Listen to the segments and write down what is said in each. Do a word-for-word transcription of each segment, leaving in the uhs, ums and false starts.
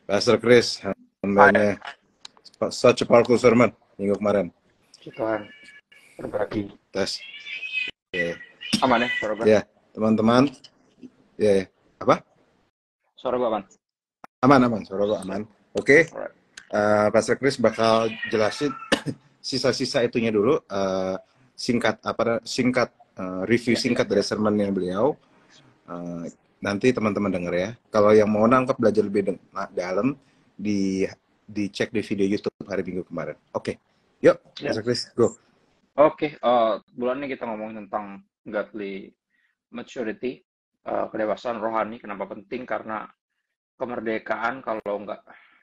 Pastor Chris, Hai, hambanya such a powerful sermon minggu kemarin. puji Tuhan, berbagi. Tes. Ya, Aman ya, suara gue? ya, teman-teman. Ya, ya. Apa? Suara gue aman? Aman, aman. Suara gua aman. Oke. Alright. Uh, Pastor Chris bakal jelasin sisa-sisa itunya dulu. Uh, singkat apa? Singkat uh, review Ya, singkat dari sermonnya beliau. Uh, nanti teman-teman denger ya. Kalau yang mau nangkep belajar lebih de- dalam di dicek di video YouTube hari Minggu kemarin. Oke. Yuk, ya. Pastor Chris, go. Oke, eh, bulan ini kita ngomongin tentang godly maturity, eh, kedewasaan rohani. Kenapa penting? Karena kemerdekaan kalau nggak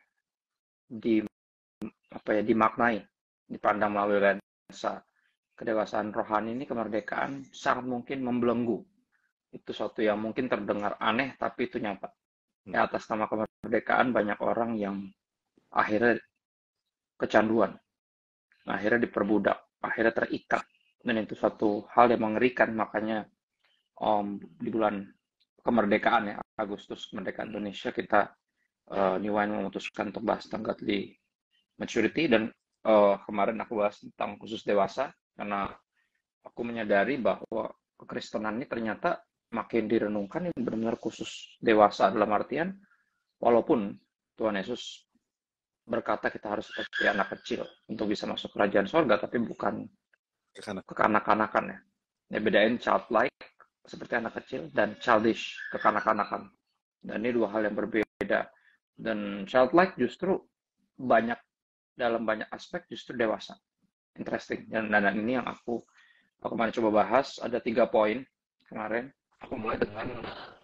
di apa ya dimaknai, dipandang melalui lensa kedewasaan rohani ini, kemerdekaan sangat mungkin membelenggu. Itu suatu yang mungkin terdengar aneh, tapi itu nyata. Di atas nama kemerdekaan banyak orang yang akhirnya kecanduan, akhirnya diperbudak, akhirnya terikat, dan itu suatu hal yang mengerikan. Makanya um, di bulan kemerdekaan ya, Agustus kemerdekaan Indonesia, kita uh, New Wine memutuskan untuk bahas tentang godly maturity. Dan uh, kemarin aku bahas tentang khusus dewasa, karena aku menyadari bahwa kekristenan ini ternyata makin direnungkan ini benar-benar khusus dewasa, dalam artian walaupun Tuhan Yesus berkata kita harus seperti anak kecil untuk bisa masuk kerajaan sorga, tapi bukan kekanak-kanakan ya. Ya, bedain childlike seperti anak kecil dan childish, kekanak-kanakan. Dan ini dua hal yang berbeda. Dan childlike justru banyak, dalam banyak aspek justru dewasa. Interesting. Dan, dan ini yang aku aku kemarin coba bahas, ada tiga poin kemarin. Aku mulai dengan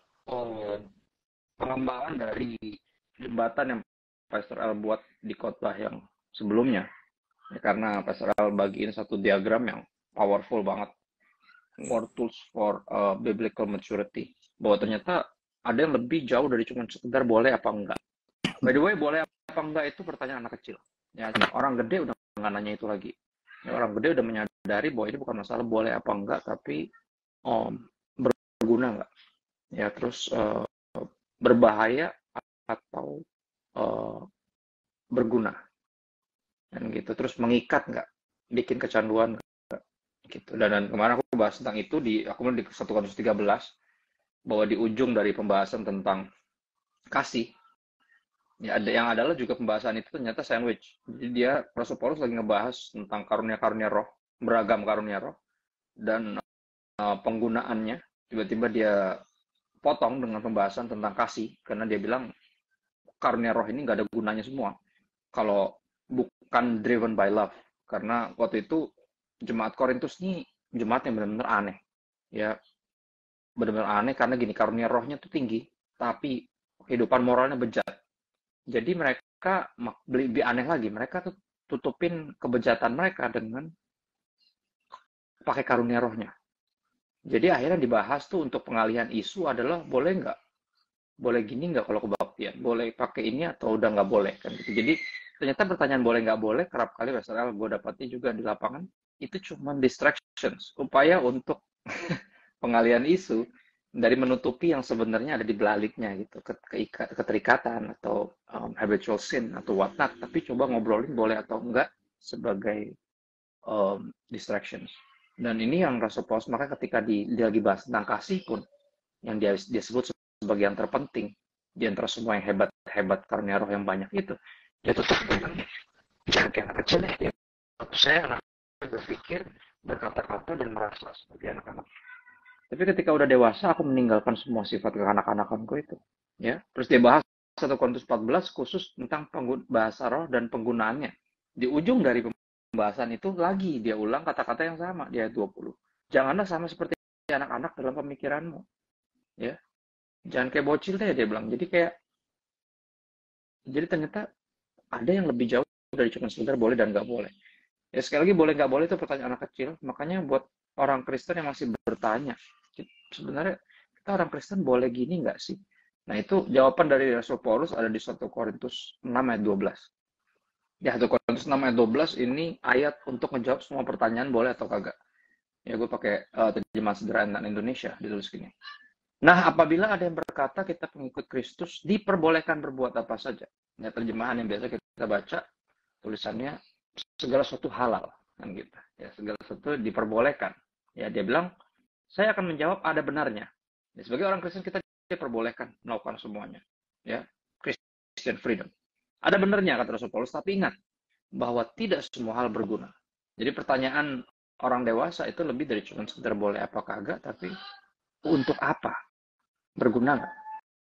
oh, pengembangan dari jembatan yang Pastor L buat di khotbah yang sebelumnya. Ya, karena Pastor L bagiin satu diagram yang powerful banget. More tools for uh, biblical maturity. Bahwa ternyata ada yang lebih jauh dari cuma sekedar boleh apa enggak. By the way, boleh apa enggak itu pertanyaan anak kecil. Ya, orang gede udah nggak nanya itu lagi. Ya, orang gede udah menyadari bahwa ini bukan masalah boleh apa enggak, tapi um, berguna enggak. Ya, terus uh, berbahaya atau uh, berguna. Dan gitu. Terus mengikat enggak, bikin kecanduan enggak, gitu. Dan, dan kemarin aku bahas tentang itu di aku di satu Korintus tiga belas, bahwa di ujung dari pembahasan tentang kasih, ya ada yang adalah juga pembahasan itu ternyata sandwich. Jadi dia, Rasul Paulus lagi ngebahas tentang karunia-karunia roh, beragam karunia roh, dan uh, penggunaannya, tiba-tiba dia potong dengan pembahasan tentang kasih, karena dia bilang karunia roh ini nggak ada gunanya semua kalau bukan driven by love. Karena waktu itu jemaat Korintus ini jemaat yang benar-benar aneh, ya benar-benar aneh karena gini, karunia rohnya tuh tinggi, tapi kehidupan moralnya bejat. Jadi mereka lebih aneh lagi, mereka tuh tutupin kebejatan mereka dengan pakai karunia rohnya. Jadi akhirnya dibahas tuh untuk pengalihan isu adalah boleh nggak, boleh gini nggak kalau kebaktian, boleh pakai ini atau udah nggak boleh kan gitu. Jadi ternyata pertanyaan boleh nggak boleh kerap kali misalnya gue dapatnya juga di lapangan itu cuma distractions, upaya untuk pengalihan isu dari menutupi yang sebenarnya ada di baliknya gitu, keterikatan atau um, habitual sin atau whatnot. Tapi coba ngobrolin boleh atau enggak sebagai um, distractions. Dan ini yang Rasul Paulus, maka ketika di, dia lagi bahas tentang kasih pun, yang dia, dia sebut sebagai yang terpenting di antara semua yang hebat-hebat karunia roh yang banyak itu, dia tutup dengan jangan kayak anak kecil deh. Waktu saya anak berpikir, berkata-kata, dan merasa seperti anak-anak. Tapi ketika udah dewasa, aku meninggalkan semua sifat kekanak-kanakanku itu. Ya, terus dia bahas satu Korintus empat belas khusus tentang bahasa roh dan penggunaannya. Di ujung dari pembahasan itu lagi dia ulang kata-kata yang sama di ayat dua puluh. Janganlah sama seperti anak-anak dalam pemikiranmu. Ya, jangan kayak bocil deh dia bilang. Jadi kayak, jadi ternyata ada yang lebih jauh dari cuma sekedar boleh dan nggak boleh. Ya sekali lagi, boleh nggak boleh itu pertanyaan anak kecil. Makanya buat orang Kristen yang masih bertanya, sebenarnya kita orang Kristen boleh gini nggak sih? Nah itu jawaban dari Rasul Paulus ada di satu Korintus enam ayat dua belas. Ya, satu Korintus enam ayat dua belas ini ayat untuk menjawab semua pertanyaan boleh atau kagak. Ya gue pakai uh, terjemahan sederhana Indonesia, ditulis gini. Nah, apabila ada yang berkata kita pengikut Kristus diperbolehkan berbuat apa saja. Ya, terjemahan yang biasa kita baca, tulisannya segala sesuatu halal, kan gitu. Ya, segala sesuatu diperbolehkan. Ya, dia bilang, saya akan menjawab ada benarnya. Ya, sebagai orang Kristen kita diperbolehkan melakukan semuanya. Ya, Christian freedom. Ada benarnya kata Rasul Paulus, tapi ingat bahwa tidak semua hal berguna. Jadi pertanyaan orang dewasa itu lebih dari cuma sekedar boleh apa kagak, tapi untuk apa? Berguna nggak?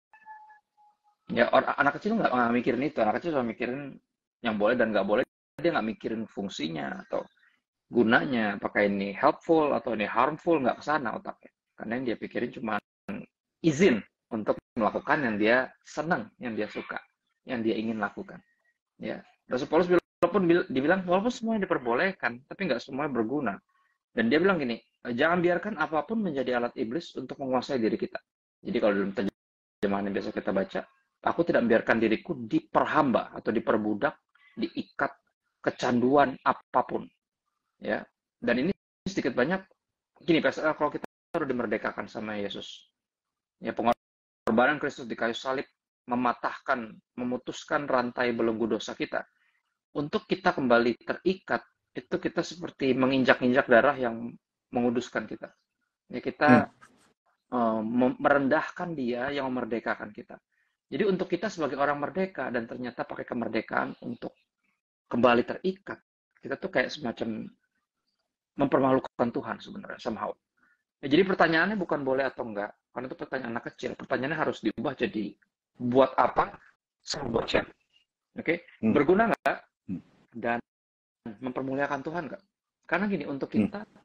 Ya, orang anak kecil nggak nggak mikirin itu. Anak kecil cuma mikirin yang boleh dan nggak boleh. Dia nggak mikirin fungsinya atau gunanya. Apakah ini helpful atau ini harmful, nggak kesana otaknya. Karena yang dia pikirin cuma izin untuk melakukan yang dia senang, yang dia suka, yang dia ingin lakukan. Ya, Rasul Paulus walaupun dibilang walaupun semuanya diperbolehkan, tapi nggak semuanya berguna. Dan dia bilang gini, jangan biarkan apapun menjadi alat iblis untuk menguasai diri kita. Jadi kalau dalam terjemahan yang biasa kita baca, aku tidak membiarkan diriku diperhamba atau diperbudak, diikat kecanduan apapun. Ya, dan ini sedikit banyak gini, kalau kita harus dimerdekakan sama Yesus. Ya, pengorbanan Kristus di kayu salib mematahkan, memutuskan rantai belenggu dosa kita. Untuk kita kembali terikat, itu kita seperti menginjak-injak darah yang menguduskan kita. Ya, kita hmm. uh, merendahkan dia yang memerdekakan kita. Jadi untuk kita sebagai orang merdeka dan ternyata pakai kemerdekaan untuk kembali terikat, kita tuh kayak semacam mempermalukan Tuhan sebenarnya, somehow. Ya, jadi pertanyaannya bukan boleh atau enggak, karena itu pertanyaan anak kecil. Pertanyaannya harus diubah jadi buat apa sama buat siapa. Oke, okay? hmm. berguna enggak dan mempermuliakan Tuhan enggak? Karena gini, untuk kita hmm.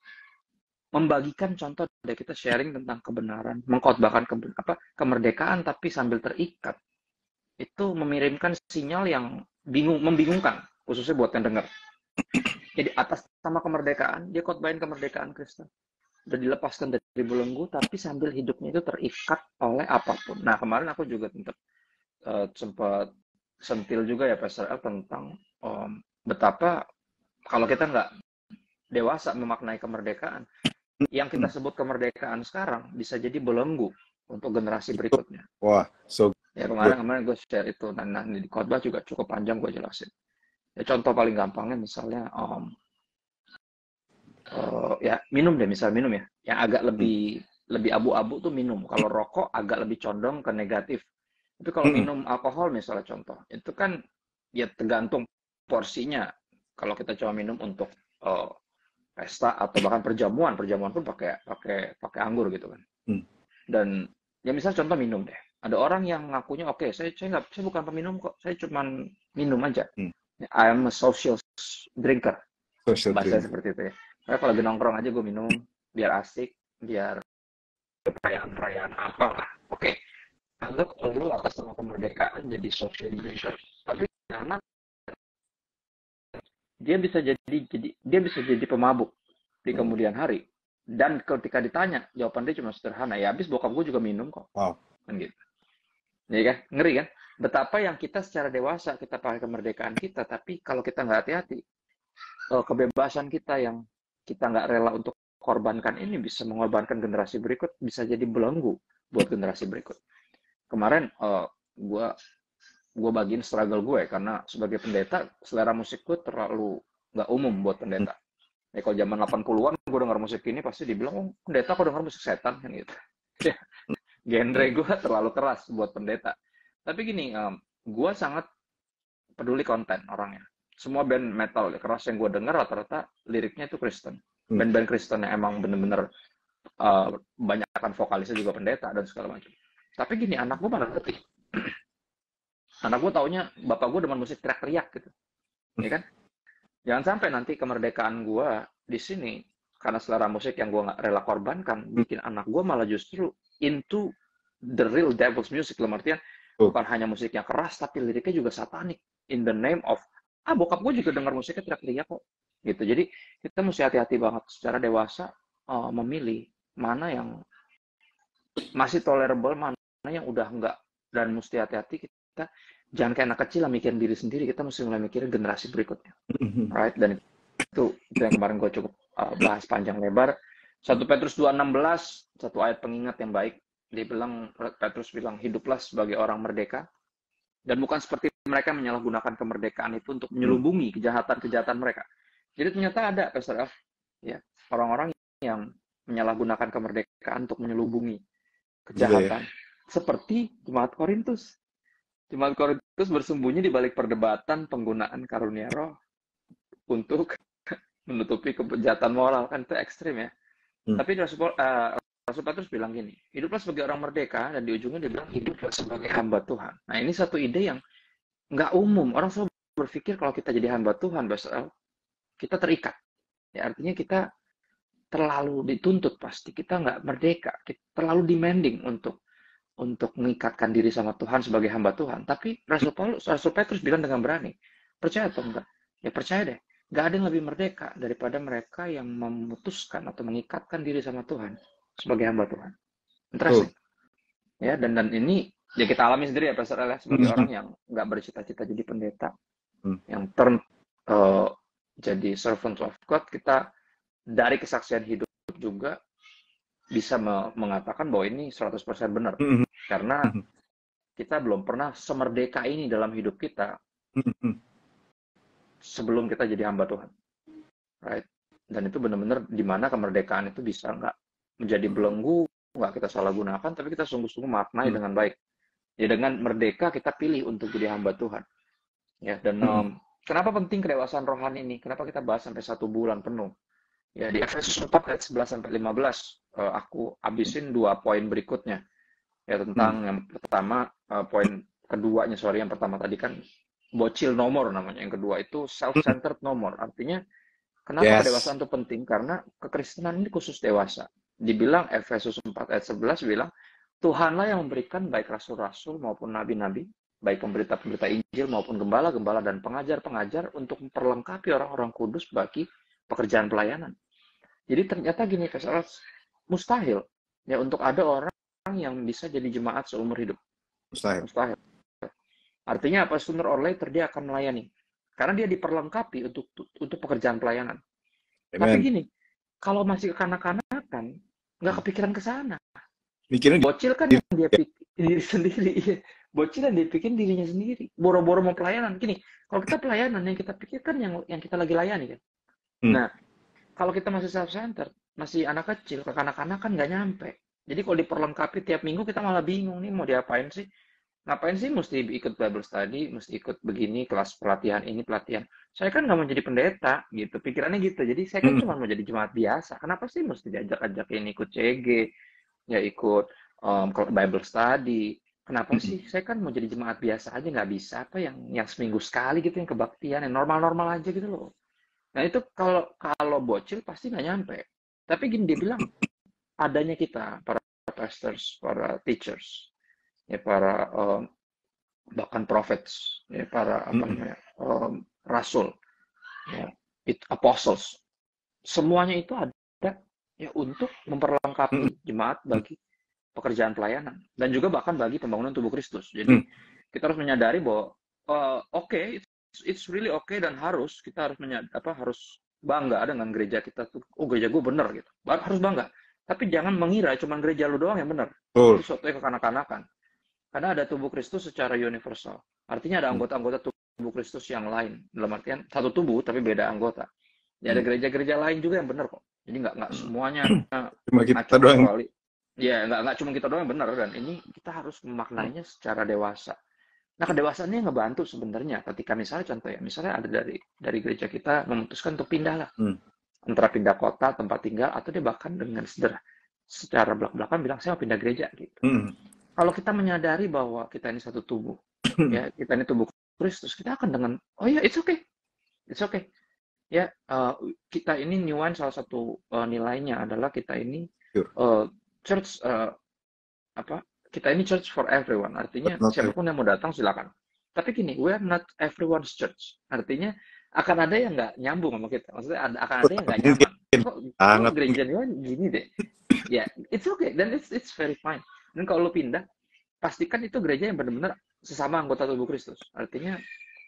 membagikan contoh dari kita sharing tentang kebenaran, mengkhotbahkan ke, apa kemerdekaan tapi sambil terikat, itu mengirimkan sinyal yang bingung, membingungkan, khususnya buat yang dengar. Jadi atas nama kemerdekaan, dia khotbahin kemerdekaan Kristen. Udah dilepaskan dari belenggu, tapi sambil hidupnya itu terikat oleh apapun. Nah, kemarin aku juga tempat, uh, sempat sentil juga ya, Pastor El, tentang um, betapa kalau kita nggak dewasa memaknai kemerdekaan, yang kita sebut kemerdekaan sekarang bisa jadi belenggu untuk generasi berikutnya. Wah, so ya kemarin kemarin gue share itu, dan nah, di khotbah juga cukup panjang gue jelasin. Ya, contoh paling gampangnya misalnya, um, uh, ya minum deh, misal minum ya, yang agak lebih hmm. lebih abu-abu tuh minum. Kalau rokok agak lebih condong ke negatif. Tapi kalau hmm. minum alkohol misalnya contoh, itu kan ya tergantung porsinya. Kalau kita cuma minum untuk uh, pesta atau bahkan perjamuan, perjamuan pun pakai pakai pakai anggur gitu kan. Hmm. Dan ya misal contoh minum deh. Ada orang yang ngakunya oke, okay, saya saya nggak, saya bukan peminum kok, saya cuma minum aja. Hmm. I am a social drinker. Social bahasa drink. Seperti itu ya. Karena kalau lagi nongkrong aja gue minum biar asik, biar perayaan-perayaan apa lah. Oke. Okay. Anggap lu atas nama kemerdekaan jadi social drinker. Tapi karena dia bisa jadi jadi dia bisa jadi pemabuk di kemudian hari. Dan ketika ditanya, jawaban dia cuma sederhana, ya habis bokap gue juga minum kok. Wow. Kan gitu. Ya kan? Ngeri kan? Betapa yang kita secara dewasa kita pakai kemerdekaan kita, tapi kalau kita nggak hati-hati, kebebasan kita yang kita nggak rela untuk korbankan ini bisa mengorbankan generasi berikut, bisa jadi belenggu buat generasi berikut. Kemarin uh, gue gue bagiin struggle gue karena sebagai pendeta selera musik gue terlalu nggak umum buat pendeta. Ya, kalau zaman delapan puluhan gue denger musik ini pasti dibilang, oh, pendeta kok denger musik setan kan gitu. Genre gue terlalu keras buat pendeta. Tapi gini, um, gue sangat peduli konten orangnya. Semua band metal keras yang gue denger rata-rata liriknya itu Kristen. Band-band Kristen yang emang bener-bener uh, banyakkan vokalisnya juga pendeta dan segala macam. Tapi gini, anak gue mana ngerti. Anak gue taunya bapak gue demen musik teriak-teriak gitu. Ya kan? Jangan sampai nanti kemerdekaan gue di sini karena selera musik yang gue nggak rela korbankan bikin anak gue malah justru into the real devil's music. Dalam artian bukan hanya musiknya keras tapi liriknya juga satanik in the name of ah bokap gue juga dengar musiknya teriak-teriak kok gitu. Jadi kita mesti hati-hati banget secara dewasa uh, memilih mana yang masih tolerable, mana yang udah enggak, dan mesti hati-hati kita jangan kayak anak kecil lah mikirin diri sendiri, kita mesti mulai mikirin generasi berikutnya, right? Dan itu, itu yang kemarin gue cukup uh, bahas panjang lebar. satu Petrus dua enam belas, satu ayat pengingat yang baik. Dia bilang, Petrus bilang, hiduplah sebagai orang merdeka dan bukan seperti mereka menyalahgunakan kemerdekaan itu untuk menyelubungi kejahatan-kejahatan mereka. Jadi ternyata ada, Pastor F, ya, orang-orang yang menyalahgunakan kemerdekaan untuk menyelubungi kejahatan. Iya, ya. Seperti Jemaat Korintus. Jemaat Korintus bersembunyi di balik perdebatan penggunaan karunia roh untuk menutupi kejahatan moral. Kan itu ekstrim ya. Hmm. Tapi Rasul, uh, Rasul Petrus bilang gini, hiduplah sebagai orang merdeka, dan di ujungnya dia bilang hiduplah sebagai hamba Tuhan. Nah ini satu ide yang nggak umum. Orang selalu berpikir kalau kita jadi hamba Tuhan, kita terikat. Ya, artinya kita terlalu dituntut pasti. Kita nggak merdeka. Kita terlalu demanding untuk untuk mengikatkan diri sama Tuhan sebagai hamba Tuhan. Tapi Rasul Paulus, Rasul Petrus bilang dengan berani, percaya atau enggak? Ya percaya deh. Nggak ada yang lebih merdeka daripada mereka yang memutuskan atau mengikatkan diri sama Tuhan sebagai hamba Tuhan. Interesting. Oh. Ya, dan dan ini ya kita alami sendiri ya, Pastor Ella, sebagai mm-hmm. orang yang nggak bercita-cita jadi pendeta, mm. yang turn uh, jadi servant of God, kita dari kesaksian hidup juga bisa me- mengatakan bahwa ini seratus persen benar. Mm-hmm. Karena kita belum pernah semerdeka ini dalam hidup kita mm-hmm. sebelum kita jadi hamba Tuhan. Right? Dan itu benar-benar di mana kemerdekaan itu bisa nggak menjadi belenggu, nggak kita salah gunakan, tapi kita sungguh-sungguh maknai mm-hmm. dengan baik. Ya dengan merdeka kita pilih untuk jadi hamba Tuhan. Ya, dan mm-hmm. um, kenapa penting kedewasaan rohani ini? Kenapa kita bahas sampai satu bulan penuh? Ya, di Efesus empat ayat sebelas sampai lima belas, uh, aku habisin dua poin berikutnya. Ya, tentang hmm. yang pertama, uh, poin keduanya, sorry, yang pertama tadi kan bocil nomor namanya. Yang kedua itu self-centered nomor. Artinya, kenapa yes. kedewasaan itu penting? Karena kekristenan ini khusus dewasa. Dibilang Efesus empat ayat sebelas bilang, Tuhanlah yang memberikan baik rasul-rasul maupun nabi-nabi, baik pemberita-pemberita Injil maupun gembala-gembala dan pengajar-pengajar untuk memperlengkapi orang-orang kudus bagi pekerjaan pelayanan. Jadi ternyata gini, mustahil ya untuk ada orang yang bisa jadi jemaat seumur hidup. Mustahil. Mustahil. Artinya apa? Sooner or later dia akan melayani. Karena dia diperlengkapi untuk untuk pekerjaan pelayanan. Amen. Tapi gini, kalau masih kekanak-kanakan, nggak kepikiran ke sana. Mikirin bocil kan yang dia pikir diri sendiri. Bocil yang dia pikir dirinya sendiri. Boro-boro mau pelayanan. Gini, kalau kita pelayanan yang kita pikirkan yang yang kita lagi layani kan. Hmm. Nah, kalau kita masih self-centered, masih anak kecil, kekanak-kanak kan nggak nyampe. Jadi kalau diperlengkapi tiap minggu kita malah bingung nih mau diapain sih? Ngapain sih mesti ikut Bible study, mesti ikut begini, kelas pelatihan ini, pelatihan. Saya kan nggak mau jadi pendeta, gitu. Pikirannya gitu. Jadi saya kan hmm. cuma mau jadi jemaat biasa. Kenapa sih mesti diajak-ajakin ikut C G, ya ikut um, Bible study? Kenapa hmm. sih? Saya kan mau jadi jemaat biasa aja, nggak bisa. Apa yang yang seminggu sekali gitu, yang kebaktian, yang normal-normal aja gitu loh. Nah itu kalau kalau bocil pasti nggak nyampe. Tapi gini dia bilang, adanya kita, para pastors, para teachers, ya para um, bahkan prophets, ya para apa namanya um, rasul, ya it, apostles, semuanya itu ada ya untuk memperlengkapi jemaat bagi pekerjaan pelayanan dan juga bahkan bagi pembangunan tubuh Kristus. Jadi kita harus menyadari bahwa uh, oke, okay, it's really okay dan harus kita harus menyadari, apa harus bangga dengan gereja kita tuh. Oh gereja gue bener gitu, harus bangga. Tapi jangan mengira cuma gereja lu doang yang benar. Oh. Itu suatu yang kekanak-kanakan. Karena ada tubuh Kristus secara universal. Artinya ada anggota-anggota tubuh Kristus yang lain. Dalam artian satu tubuh tapi beda anggota. Ya ada gereja-gereja lain juga yang benar kok. Jadi nggak nggak semuanya cuma kita doang. Kecuali, ya nggak nggak cuma kita doang yang benar, dan ini kita harus memaknainya secara dewasa. Nah kedewasaan ini ngebantu sebenarnya ketika misalnya contoh ya, misalnya ada dari dari gereja kita memutuskan untuk pindah lah. Hmm. Antara pindah kota, tempat tinggal, atau dia bahkan dengan sederhana secara belak-belakan bilang saya mau pindah gereja gitu. Hmm. Kalau kita menyadari bahwa kita ini satu tubuh, ya kita ini tubuh Kristus, kita akan dengan oh ya it's okay, it's okay. Ya uh, kita ini New Wine salah satu uh, nilainya adalah kita ini uh, church uh, apa? Kita ini church for everyone. Artinya siapapun yang mau datang silakan. Tapi gini, we are not everyone's church. Artinya akan ada yang nggak nyambung sama kita. Maksudnya ada, akan ada yang nggak nyaman. Kok, kok gereja New Wine gini deh? Ya, yeah, it's okay. Dan it's it's very fine. Dan kalau lo pindah, pastikan itu gereja yang benar-benar sesama anggota tubuh Kristus. Artinya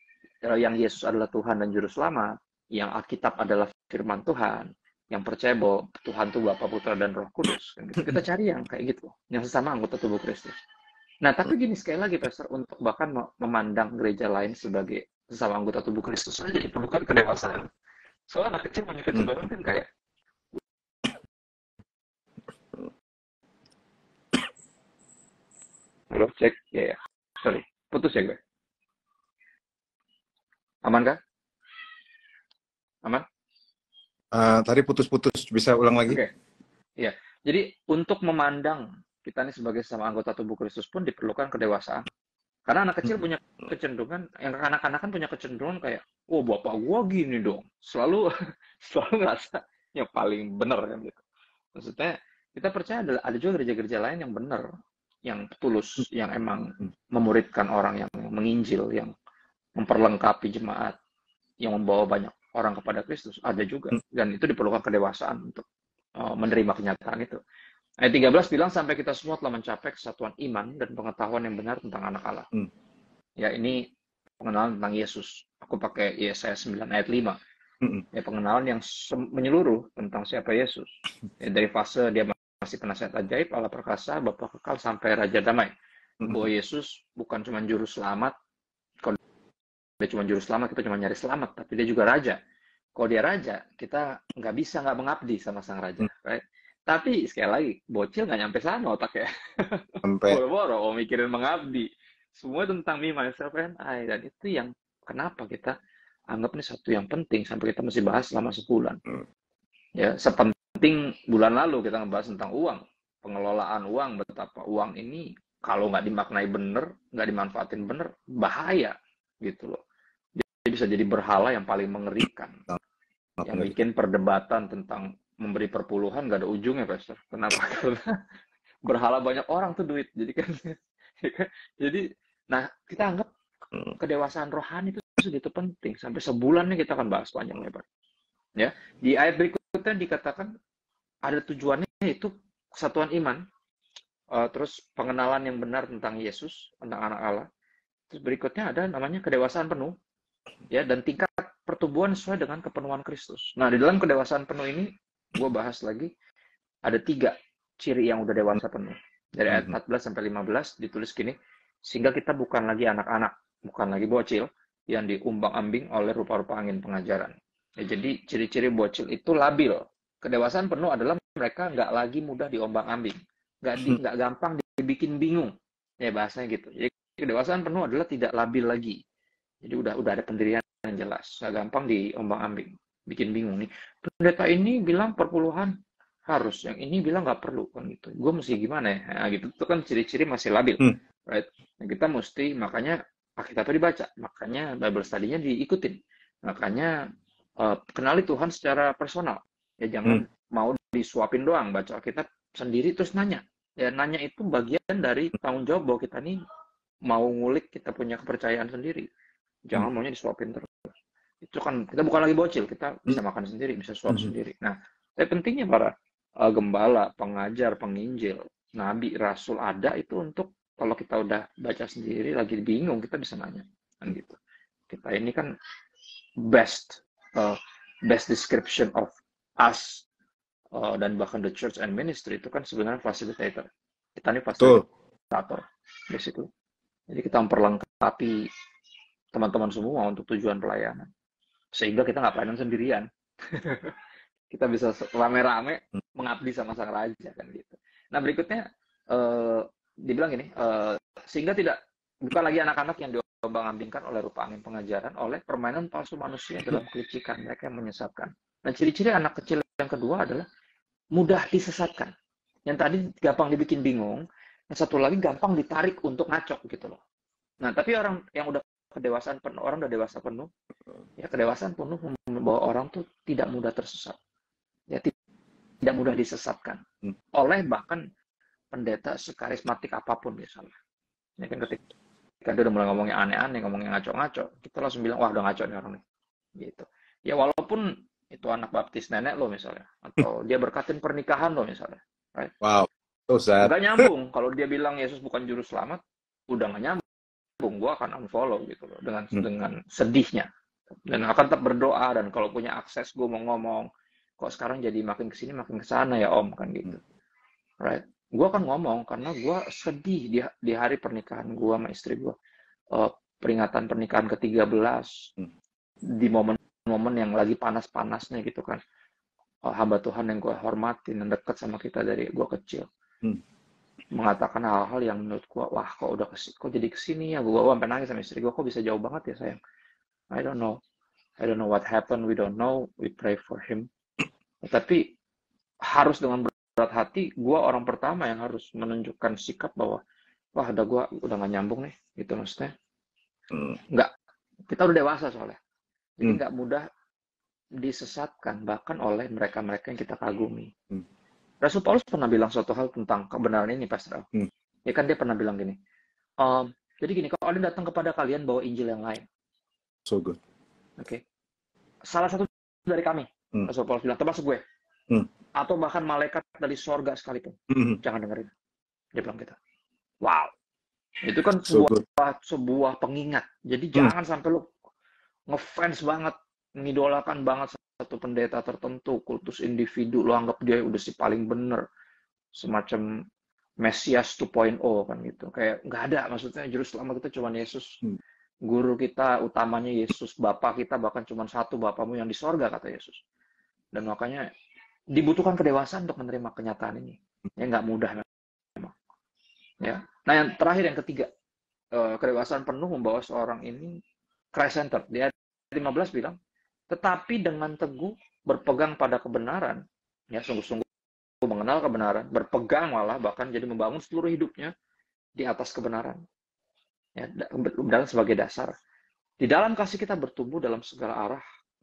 yang Yesus adalah Tuhan dan Juru Selamat, yang Alkitab adalah firman Tuhan, yang percaya bahwa Tuhan itu Bapa, Putra, dan Roh Kudus. Kita cari yang kayak gitu, yang sesama anggota tubuh Kristus. Nah, tapi gini sekali lagi, Pastor, untuk bahkan memandang gereja lain sebagai sesama anggota tubuh Kristus saja diperlukan kedewasaan. Soalnya anak kecil punya Hmm. kecenderungan kan kayak, halo, cek, ya, ya, sorry, putus ya gue. Aman kah? Aman? Uh, tadi putus-putus, bisa ulang lagi? Oke, okay. Ya. Jadi untuk memandang kita ini sebagai sesama anggota tubuh Kristus pun diperlukan kedewasaan. Karena anak kecil punya kecenderungan, yang anak-anak kan punya kecenderungan kayak, oh bapak gua gini dong, selalu selalu ngerasa yang paling benar kan gitu. Maksudnya kita percaya ada, ada juga gereja-gereja lain yang benar, yang tulus, yang emang memuridkan orang, yang menginjil, yang memperlengkapi jemaat, yang membawa banyak orang kepada Kristus. Ada juga, dan itu diperlukan kedewasaan untuk uh, menerima kenyataan itu. Ayat tiga belas bilang, sampai kita semua telah mencapai kesatuan iman dan pengetahuan yang benar tentang anak Allah. Hmm. Ya, ini pengenalan tentang Yesus. Aku pakai Yesaya sembilan ayat lima. Hmm. Ya, pengenalan yang menyeluruh tentang siapa Yesus. Ya, dari fase dia masih penasihat ajaib, Allah perkasa, Bapa kekal, sampai Raja damai. Hmm. Bahwa Yesus bukan cuma juru selamat. Kalau dia cuma juru selamat, kita cuma nyari selamat. Tapi dia juga Raja. Kalau dia Raja, kita nggak bisa nggak mengabdi sama Sang Raja. Hmm. Right? Tapi sekali lagi, bocil nggak nyampe sana otaknya. Sampai boro-boro, oh mikirin mengabdi. Semua tentang me, myself, and I. Dan itu yang kenapa kita anggap ini satu yang penting sampai kita mesti bahas selama sebulan. Hmm. Ya, sepenting bulan lalu kita ngebahas tentang uang. Pengelolaan uang, betapa uang ini kalau nggak dimaknai bener, nggak dimanfaatin bener, bahaya gitu loh. Jadi bisa jadi berhala yang paling mengerikan. Yang bikin perdebatan tentang memberi perpuluhan nggak ada ujungnya, Pastor. Kenapa? Karena berhala banyak orang tuh duit. Jadi kan, jadi, nah kita anggap kedewasaan rohani itu segitu penting. Sampai sebulan nih kita akan bahas panjang lebar. Ya, di ayat berikutnya dikatakan ada tujuannya itu kesatuan iman, uh, terus pengenalan yang benar tentang Yesus, tentang anak Allah. Terus berikutnya ada namanya kedewasaan penuh, ya, dan tingkat pertumbuhan sesuai dengan kepenuhan Kristus. Nah, di dalam kedewasaan penuh ini gue bahas lagi, ada tiga ciri yang udah dewasa penuh. Dari ayat empat belas sampai lima belas ditulis gini, sehingga kita bukan lagi anak-anak, bukan lagi bocil, yang diumbang-ambing oleh rupa-rupa angin pengajaran. Ya, jadi ciri-ciri bocil itu labil. Kedewasaan penuh adalah mereka nggak lagi mudah diombang-ambing, nggak di, nggak gampang dibikin bingung. Ya bahasanya gitu. Jadi kedewasaan penuh adalah tidak labil lagi. Jadi udah udah ada pendirian yang jelas, nggak gampang diombang-ambing. Bikin bingung nih, pendeta ini bilang perpuluhan harus, yang ini bilang nggak perlu kan gitu. Gue mesti gimana ya? Nah, gitu itu kan ciri-ciri masih labil, hmm. right? Nah, kita mesti makanya Alkitabnya dibaca, makanya Bible study-nya diikutin, makanya uh, kenali Tuhan secara personal. Ya jangan hmm. mau disuapin doang, baca Alkitab sendiri terus nanya. Ya nanya itu bagian dari tanggung jawab bahwa kita nih mau ngulik, kita punya kepercayaan sendiri. Jangan hmm. maunya disuapin terus. Itu kan kita bukan lagi bocil, kita bisa makan sendiri, bisa suap mm-hmm. sendiri. Nah, tapi pentingnya para uh, gembala, pengajar, penginjil, nabi, rasul ada itu untuk kalau kita udah baca sendiri lagi bingung kita bisa nanya kan gitu. Kita ini kan best uh, best description of us uh, dan bahkan the church and ministry itu kan sebenarnya facilitator. Kita ini facilitator basically. Jadi kita memperlengkapi teman-teman semua untuk tujuan pelayanan. Sehingga kita nggak pelayanan sendirian. Kita bisa rame-rame mengabdi sama Sang Raja kan gitu. Nah berikutnya uh, dibilang gini, uh, sehingga tidak bukan lagi anak-anak yang diombang-ambingkan oleh rupa angin pengajaran, oleh permainan palsu manusia dalam kelicikan mereka yang menyesatkan. Nah ciri-ciri anak kecil yang kedua adalah mudah disesatkan. Yang tadi gampang dibikin bingung, yang satu lagi gampang ditarik untuk ngacok gitu loh. Nah tapi orang yang udah kedewasaan penuh, orang udah dewasa penuh, ya kedewasaan penuh membawa orang tuh tidak mudah tersesat, ya tidak mudah disesatkan hmm. oleh bahkan pendeta sekarismatik apapun misalnya. Ya kan ketika dia udah mulai ngomongnya aneh-aneh, ngomongnya ngaco-ngaco, kita langsung bilang wah udah ngaco nih orang nih, gitu. Ya walaupun itu anak baptis nenek lo misalnya, atau dia berkatin pernikahan lo misalnya, right? Wow, so sad. Nggak nyambung kalau dia bilang Yesus bukan juru selamat, udah nggak nyambung. Gue akan unfollow gitu loh dengan hmm. dengan sedihnya, dan akan tetap berdoa, dan kalau punya akses gue mau ngomong kok sekarang jadi makin kesini makin kesana ya om kan gitu, right? gue kan ngomong karena gue sedih di, di hari pernikahan gue sama istri gue. Uh, peringatan pernikahan ke tiga belas. Hmm. Di momen-momen yang lagi panas-panasnya gitu kan. Uh, hamba Tuhan yang gue hormatin, yang dekat sama kita dari gue kecil. Hmm. Mengatakan hal-hal yang menurut gue, wah kok udah kesini, kok jadi kesini ya. Gue sampai nangis sama istri gue, kok bisa jauh banget ya sayang. I don't know. I don't know what happened, we don't know. We pray for him. Tapi harus dengan berat hati, gue orang pertama yang harus menunjukkan sikap bahwa, wah udah gue udah gak nyambung nih, gitu maksudnya. Hmm. Nggak, kita udah dewasa soalnya. Jadi nggak hmm. mudah disesatkan, bahkan oleh mereka-mereka yang kita kagumi. Hmm. Rasul Paulus pernah bilang suatu hal tentang kebenaran ini, Pastor. Hmm. Ya kan dia pernah bilang gini, ehm, jadi gini, kalau ada datang kepada kalian bawa Injil yang lain. So good. Oke. Okay. Salah satu dari kami, hmm. Rasul Paulus bilang, termasuk gue. Hmm. Atau bahkan malaikat dari sorga sekalipun. Hmm. Jangan dengerin. Dia bilang gitu. Wow. Itu kan sebuah, so sebuah pengingat. Jadi hmm. jangan sampai lu ngefans banget, ngidolakan banget satu pendeta tertentu, kultus individu, lu anggap dia udah si paling bener. Semacam Mesias dua titik nol kan gitu. Kayak nggak ada, maksudnya juru selamat kita cuma Yesus. Hmm. Guru kita utamanya Yesus, Bapa kita bahkan cuma satu, Bapamu yang di sorga, kata Yesus. Dan makanya dibutuhkan kedewasaan untuk menerima kenyataan ini. Ya nggak mudah memang. Ya. Nah yang terakhir, yang ketiga, kedewasaan penuh membawa seorang ini Christ Center. Dia lima belas bilang, tetapi dengan teguh berpegang pada kebenaran, ya sungguh-sungguh mengenal kebenaran, berpegang malah bahkan jadi membangun seluruh hidupnya di atas kebenaran. Ya, kebenaran sebagai dasar. Di dalam kasih kita bertumbuh dalam segala arah,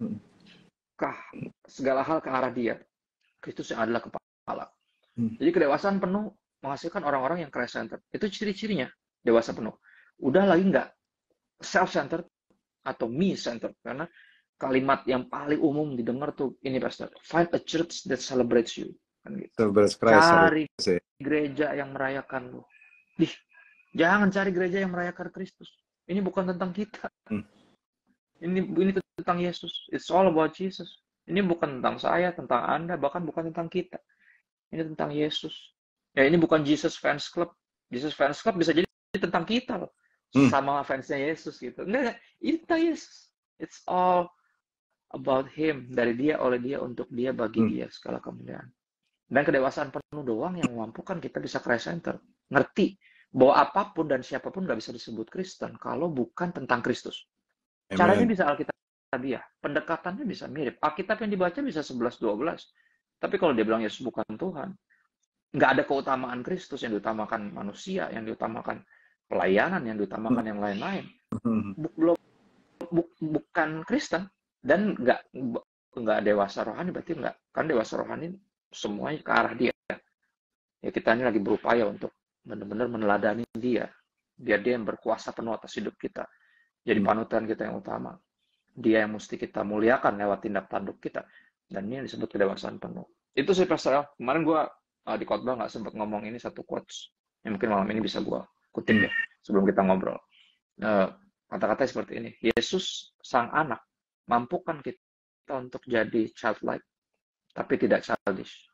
kah, segala hal ke arah Dia. Kristus yang adalah kepala. Hmm. Jadi kedewasaan penuh menghasilkan orang-orang yang Christ-centered. Itu ciri-cirinya dewasa penuh. Udah lagi nggak self-centered atau me-centered. Karena kalimat yang paling umum didengar tuh ini, Pastor. Find a church that celebrates you. Kan gitu. Cari gereja yang merayakan lu. Dih, jangan cari gereja yang merayakan Kristus. Ini bukan tentang kita. Hmm. Ini ini tentang Yesus. It's all about Jesus. Ini bukan tentang saya, tentang Anda, bahkan bukan tentang kita. Ini tentang Yesus. Ya ini bukan Jesus Fans Club. Jesus Fans Club bisa jadi tentang kita loh. Hmm. Sama fansnya Yesus gitu. Enggak, ini tentang Yesus. It's all about Him. Dari Dia, oleh Dia, untuk Dia, bagi hmm. Dia, segala kemuliaan. Dan kedewasaan penuh doang yang memampukan kita bisa Christ Center. Ngerti bahwa apapun dan siapapun nggak bisa disebut Kristen kalau bukan tentang Kristus. Amen. Caranya bisa Alkitab. Dia pendekatannya bisa mirip. Alkitab yang dibaca bisa sebelas dua belas. Tapi kalau dia bilang Yesus bukan Tuhan, nggak ada keutamaan Kristus, yang diutamakan manusia, yang diutamakan pelayanan, yang diutamakan yang lain-lain. Belum bu, bukan Kristen dan nggak nggak dewasa rohani, berarti nggak, kan dewasa rohani semuanya ke arah Dia. Ya kita ini lagi berupaya untuk benar-benar meneladani Dia, biar Dia yang berkuasa penuh atas hidup kita. Jadi panutan kita yang utama. Dia yang mesti kita muliakan lewat tindak tanduk kita. Dan ini yang disebut kedewasaan penuh. Itu sih Pastor. Kemarin gue uh, di khotbah nggak sempat ngomong ini satu quotes. Yang mungkin malam ini bisa gue kutip ya. Sebelum kita ngobrol. Uh, kata-katanya seperti ini. Yesus sang anak mampukan kita untuk jadi childlike. Tapi tidak childish.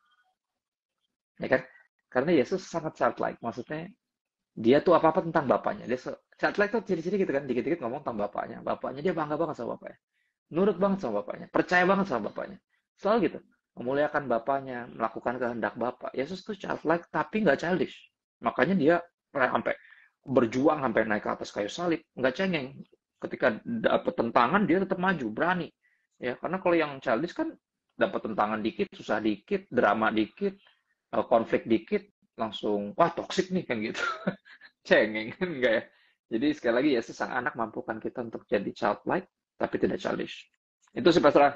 Ya kan? Karena Yesus sangat childlike. Maksudnya dia tuh apa-apa tentang bapaknya. Dia childlike tuh ciri-ciri gitu kan, dikit-dikit ngomong tentang bapaknya. Bapaknya dia bangga banget sama bapaknya. Nurut banget sama bapaknya, percaya banget sama bapaknya. Selalu gitu. Memuliakan bapaknya, melakukan kehendak bapak. Yesus tuh childlike tapi nggak childish. Makanya dia sampai berjuang sampai naik ke atas kayu salib, nggak cengeng. Ketika dapat tentangan dia tetap maju, berani. Ya, karena kalau yang childish kan dapat tentangan dikit, susah dikit, drama dikit, konflik dikit, langsung wah toksik nih kan gitu. Cengeng kan enggak ya. Jadi sekali lagi Yesus sang anak mampukan kita untuk jadi childlike tapi tidak childish. Itu sih Pastor.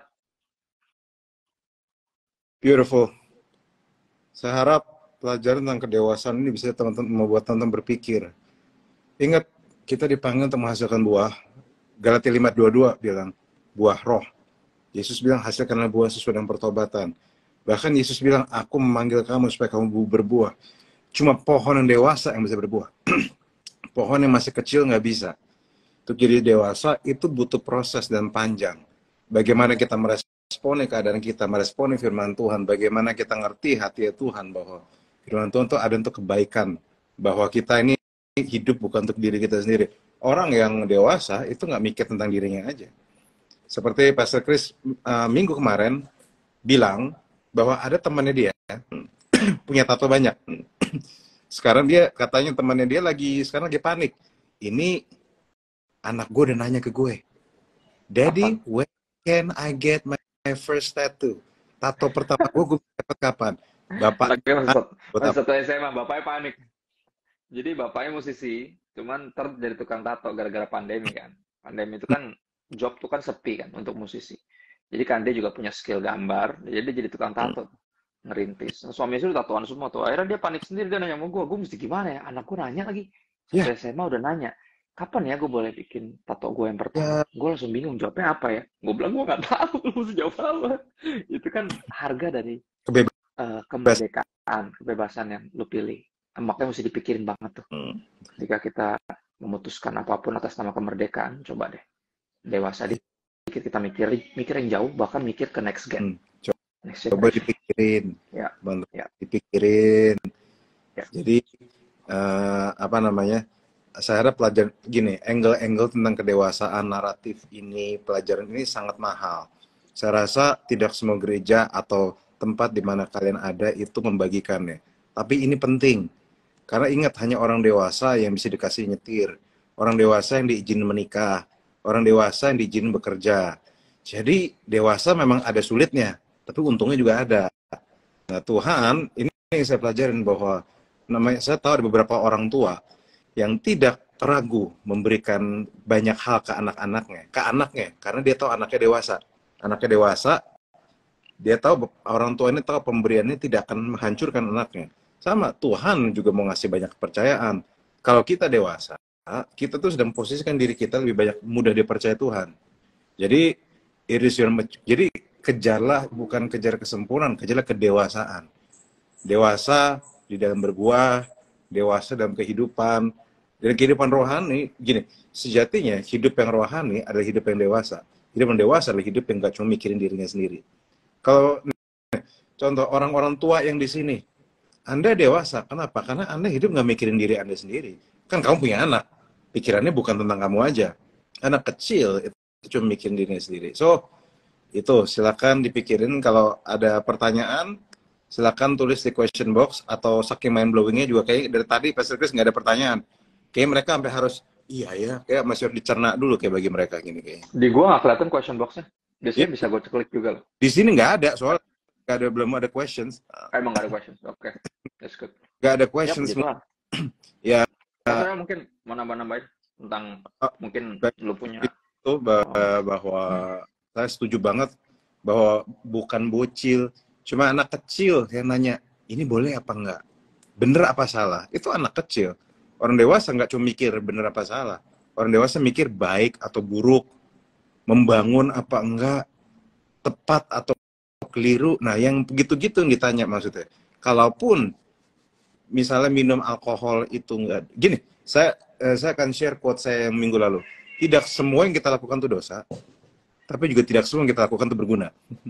Beautiful. Saya harap pelajaran tentang kedewasaan ini bisa teman-teman membuat teman-teman berpikir. Ingat, kita dipanggil untuk menghasilkan buah. Galatia lima dua puluh dua bilang buah roh. Yesus bilang hasilkanlah buah sesuai dengan pertobatan. Bahkan Yesus bilang, aku memanggil kamu supaya kamu berbuah. Cuma pohon yang dewasa yang bisa berbuah. Pohon yang masih kecil nggak bisa. Untuk jadi dewasa, itu butuh proses dan panjang. Bagaimana kita meresponi keadaan kita, meresponi firman Tuhan, bagaimana kita ngerti hati Tuhan bahwa Firman Tuhan tuh ada untuk kebaikan, bahwa kita ini hidup bukan untuk diri kita sendiri. Orang yang dewasa itu nggak mikir tentang dirinya aja. Seperti Pastor Chris uh, minggu kemarin bilang bahwa ada temannya dia punya tato banyak. Sekarang dia katanya temannya dia lagi sekarang lagi panik. Ini anak gue udah nanya ke gue, Daddy, Apa? when can I get my first tattoo? Tato pertama gue, gue dapat kapan? Bapak, Anaknya masih satu, buat masih apa? satu S M A, bapaknya panik. Jadi bapaknya musisi, cuman ntar jadi tukang tato gara-gara pandemi kan. Pandemi itu kan job tuh kan sepi kan untuk musisi. Jadi kan dia juga punya skill gambar, jadi dia jadi tukang tato, ngerintis. Nah, suami istri udah tatoan semua tuh. Akhirnya dia panik sendiri, dia nanya sama gue, gue mesti gimana ya? Anakku nanya lagi, satu Ya, S M A udah nanya, kapan ya gue boleh bikin tato gue yang pertama? ya Gue langsung bingung jawabnya apa ya? Gue bilang gue nggak tahu, lu mesti jawab apa? Itu kan harga dari eh, kebebasan. kemerdekaan, kebebasan yang lu pilih. Makanya mesti dipikirin banget tuh. Ketika kita memutuskan apapun atas nama kemerdekaan, coba deh. Dewasa dikit kita mikir, mikir yang jauh, bahkan mikir ke next gen, Hmm, next coba generation. dipikirin, Ya, Bang, ya, dipikirin. ya. Jadi eh, apa namanya? Saya harap pelajaran gini, angle-angle tentang kedewasaan naratif ini, pelajaran ini sangat mahal. Saya rasa tidak semua gereja atau tempat di mana kalian ada itu membagikannya. Tapi ini penting. Karena ingat, hanya orang dewasa yang bisa dikasih nyetir. Orang dewasa yang diizinin menikah. Orang dewasa yang diizinin bekerja. Jadi dewasa memang ada sulitnya, tapi untungnya juga ada. Nah, Tuhan, ini yang saya pelajarin bahwa namanya saya tahu ada beberapa orang tua yang tidak ragu memberikan banyak hal ke anak-anaknya, ke anaknya, karena dia tahu anaknya dewasa. Anaknya dewasa, dia tahu orang tua ini tahu pemberiannya tidak akan menghancurkan anaknya. Sama, Tuhan juga mau ngasih banyak kepercayaan. Kalau kita dewasa, kita tuh sedang memposisikan diri kita lebih banyak mudah dipercaya Tuhan. Jadi, iris your mat- jadi kejarlah bukan kejar kesempurnaan, kejarlah kedewasaan. Dewasa di dalam berbuah, dewasa dalam kehidupan. Dan kehidupan rohani, gini, sejatinya hidup yang rohani adalah hidup yang dewasa. Hidup yang dewasa adalah hidup yang gak cuma mikirin dirinya sendiri. Kalau contoh orang-orang tua yang di sini, Anda dewasa, kenapa? Karena Anda hidup nggak mikirin diri Anda sendiri. Kan kamu punya anak, pikirannya bukan tentang kamu aja. Anak kecil itu cuma mikirin dirinya sendiri. So, itu silakan dipikirin. Kalau ada pertanyaan, silakan tulis di question box, atau saking mind blowingnya juga kayak dari tadi Pastor Chris nggak ada pertanyaan. Kayak mereka sampai harus, iya ya, kayak masih harus dicerna dulu kayak bagi mereka gini kayaknya. Di gua nggak kelihatan question box-nya. Ya, Biasanya bisa gue klik juga loh. di sini nggak ada, soal nggak ada, belum ada questions. Ah, emang nggak ada questions. Oke, okay. That's good. Nggak ada Ya, questions. puji Tuhan. Ya, Pastornya mungkin mau nambah-nambahin tentang mungkin lu punya itu bahwa saya setuju banget bahwa bukan bocil, cuma anak kecil yang nanya, ini boleh apa enggak? Bener apa salah? Itu anak kecil. Orang dewasa nggak cuma mikir bener apa salah. Orang dewasa mikir baik atau buruk, membangun apa enggak, tepat atau keliru. Nah, yang begitu-gitu yang ditanya maksudnya. Kalaupun misalnya minum alkohol itu enggak, gini, saya eh, saya akan share quote saya yang minggu lalu. Tidak semua yang kita lakukan itu dosa, tapi juga tidak semua yang kita lakukan itu berguna.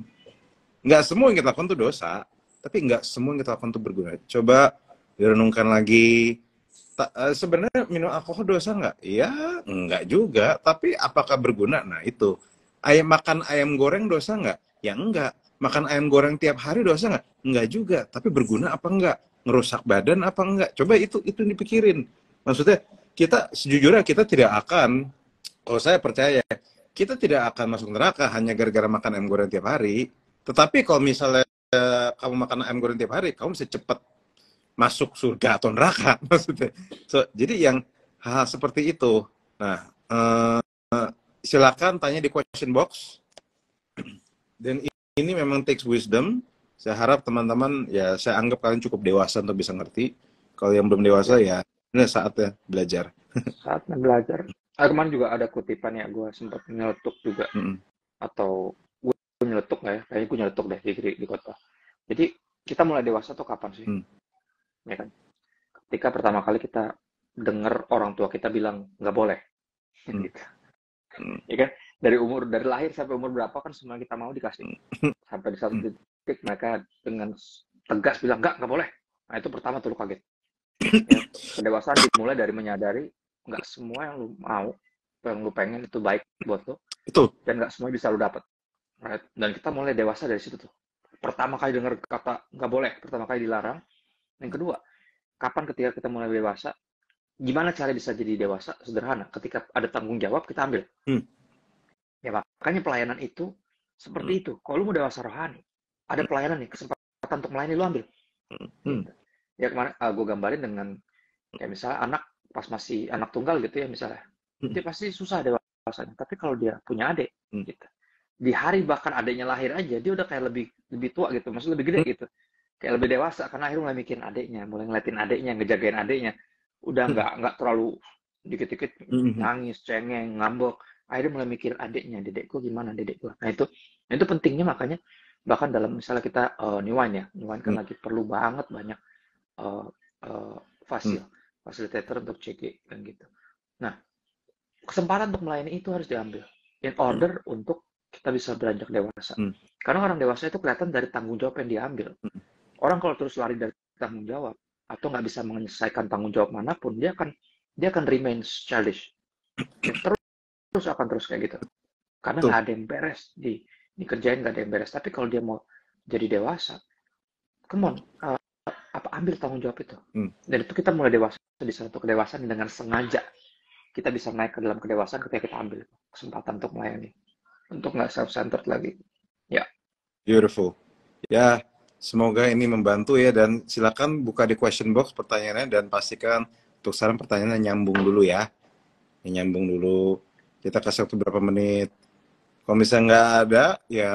Nggak semua yang kita lakukan itu dosa, tapi nggak semua yang kita lakukan itu berguna. Coba direnungkan lagi. Ta, uh, sebenarnya minum alkohol dosa nggak? Ya, nggak juga. Tapi apakah berguna? Nah, itu. Ayam makan ayam goreng dosa nggak? Ya enggak. Makan ayam goreng tiap hari dosa nggak? Enggak juga. Tapi berguna apa enggak? Ngerusak badan apa enggak? Coba itu itu dipikirin. Maksudnya, kita sejujurnya kita tidak akan, kalau saya percaya, kita tidak akan masuk neraka hanya gara-gara makan ayam goreng tiap hari. Tetapi kalau misalnya eh, kamu makan ayam goreng tiap hari, kamu bisa cepat masuk surga atau neraka maksudnya. So, jadi yang hal seperti itu. Nah, eh, silakan tanya di question box. Dan ini memang takes wisdom. Saya harap teman-teman, ya saya anggap kalian cukup dewasa untuk bisa ngerti. Kalau yang belum dewasa ya, ini saatnya belajar. saatnya belajar. Ah, kemarin juga ada kutipan ya, gue sempat nyeletuk juga. Mm -mm. Atau gue nyeletuk nggak ya? Kayaknya gue nyeletuk deh di, di, di kota. Jadi kita mulai dewasa tuh kapan sih? Mm. Ya kan? Ketika pertama kali kita dengar orang tua kita bilang nggak boleh. Mm. Gitu. Mm. Ya kan? Dari umur, dari lahir sampai umur berapa kan semua kita mau dikasih. Sampai di satu titik mereka dengan tegas bilang nggak, nggak boleh. Nah itu pertama tuh lu kaget. Ya, kedewasaan dimulai dari menyadari nggak semua yang lu mau, yang lu pengen itu baik buat lu, Betul. dan nggak semua bisa lu dapat. Right? Dan kita mulai dewasa dari situ tuh. Pertama kali dengar kata nggak boleh, pertama kali dilarang. Yang kedua, kapan ketika kita mulai dewasa, gimana cara bisa jadi dewasa? Sederhana, ketika ada tanggung jawab kita ambil. Hmm. Ya makanya pelayanan itu seperti Hmm. itu. Kalau lu mau dewasa rohani, ada pelayanan nih, kesempatan untuk melayani, lu ambil. Hmm. Gitu. Ya kemarin uh, gue gambarin dengan kayak misalnya anak pas masih anak tunggal gitu ya misalnya, Hmm. dia pasti susah dewasanya. Tapi kalau dia punya adik, Hmm. gitu, di hari bahkan adiknya lahir aja, dia udah kayak lebih lebih tua gitu, maksudnya lebih gede Hmm. gitu, kayak lebih dewasa karena akhirnya mulai mikirin adiknya, mulai ngeliatin adiknya, ngejagain adiknya, udah nggak nggak terlalu dikit-dikit Hmm. nangis, cengeng, ngambek, akhirnya mulai mikirin adiknya, dedekku gimana, dedekku. Nah itu itu pentingnya, makanya bahkan dalam misalnya kita uh, New Wine ya, New Wine kan Hmm. lagi perlu banget banyak uh, uh, fasil, Hmm. fasilitator untuk C G dan gitu. Nah, kesempatan untuk melayani itu harus diambil in Hmm. order untuk kita bisa beranjak dewasa. Hmm. Karena orang dewasa itu kelihatan dari tanggung jawab yang diambil. Hmm. Orang kalau terus lari dari tanggung jawab atau nggak bisa menyelesaikan tanggung jawab manapun, dia akan dia akan remain childish. Ya, terus terus akan terus kayak gitu. Karena Betul. nggak ada yang beres di dikerjain, nggak ada yang beres. Tapi kalau dia mau jadi dewasa, come on, uh, apa ambil tanggung jawab itu. Hmm. Dan itu kita mulai dewasa di satu kedewasaan dengan sengaja kita bisa naik ke dalam kedewasaan ketika kita ambil kesempatan untuk melayani, untuk nggak self-centered lagi. Ya. Beautiful. Ya, semoga ini membantu ya, dan silakan buka di question box pertanyaannya dan pastikan untuk sekarang pertanyaannya nyambung dulu ya. Nyambung dulu. Kita kasih waktu berapa menit. Kalau misalnya nggak ada, ya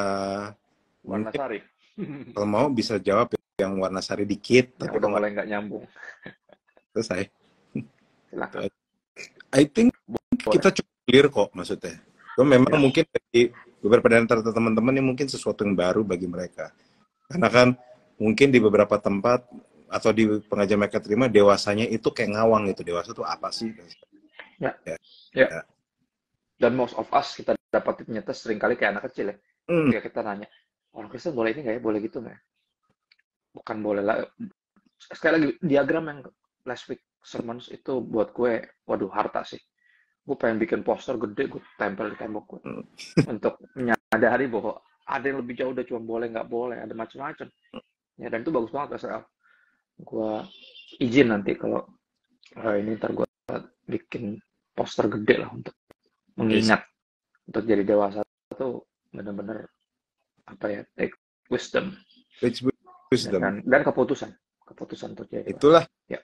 Warna mungkin sari. kalau mau bisa jawab yang warna sari dikit, Yang tapi udah kalau nggak mulai nggak nyambung. selesai. Silakan. I think Boleh. kita cukup clear kok maksudnya. So, memang Ya. mungkin bagi beberapa dari antara teman-teman ini mungkin sesuatu yang baru bagi mereka. Karena kan mungkin di beberapa tempat atau di pengajian mereka terima, dewasanya itu kayak ngawang gitu. Dewasa itu apa sih? Ya. Ya. Ya. Ya. Dan most of us kita dapat ternyata seringkali kayak anak kecil ya. Hmm. Ketika kita nanya, orang Kristen boleh ini nggak ya? Boleh gitu nggak ya? Bukan boleh lah. Sekali lagi, diagram yang last week sermons itu buat gue, waduh, harta sih. Gue pengen bikin poster gede, gue tempel di tembok gue. Hmm. Untuk menyadari bahwa ada yang lebih jauh, udah cuma boleh nggak boleh, ada macam-macam. Ya, dan itu bagus banget, Mas. Gue izin nanti kalau uh, ini ntar gue bikin poster gede lah untuk mengingat yes. Untuk jadi dewasa itu benar-benar apa ya, take wisdom, wisdom. Dan, dan keputusan keputusan untuk jadi dewasa. Itulah ya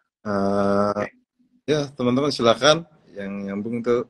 uh, okay. Ya teman-teman silakan yang nyambung tuh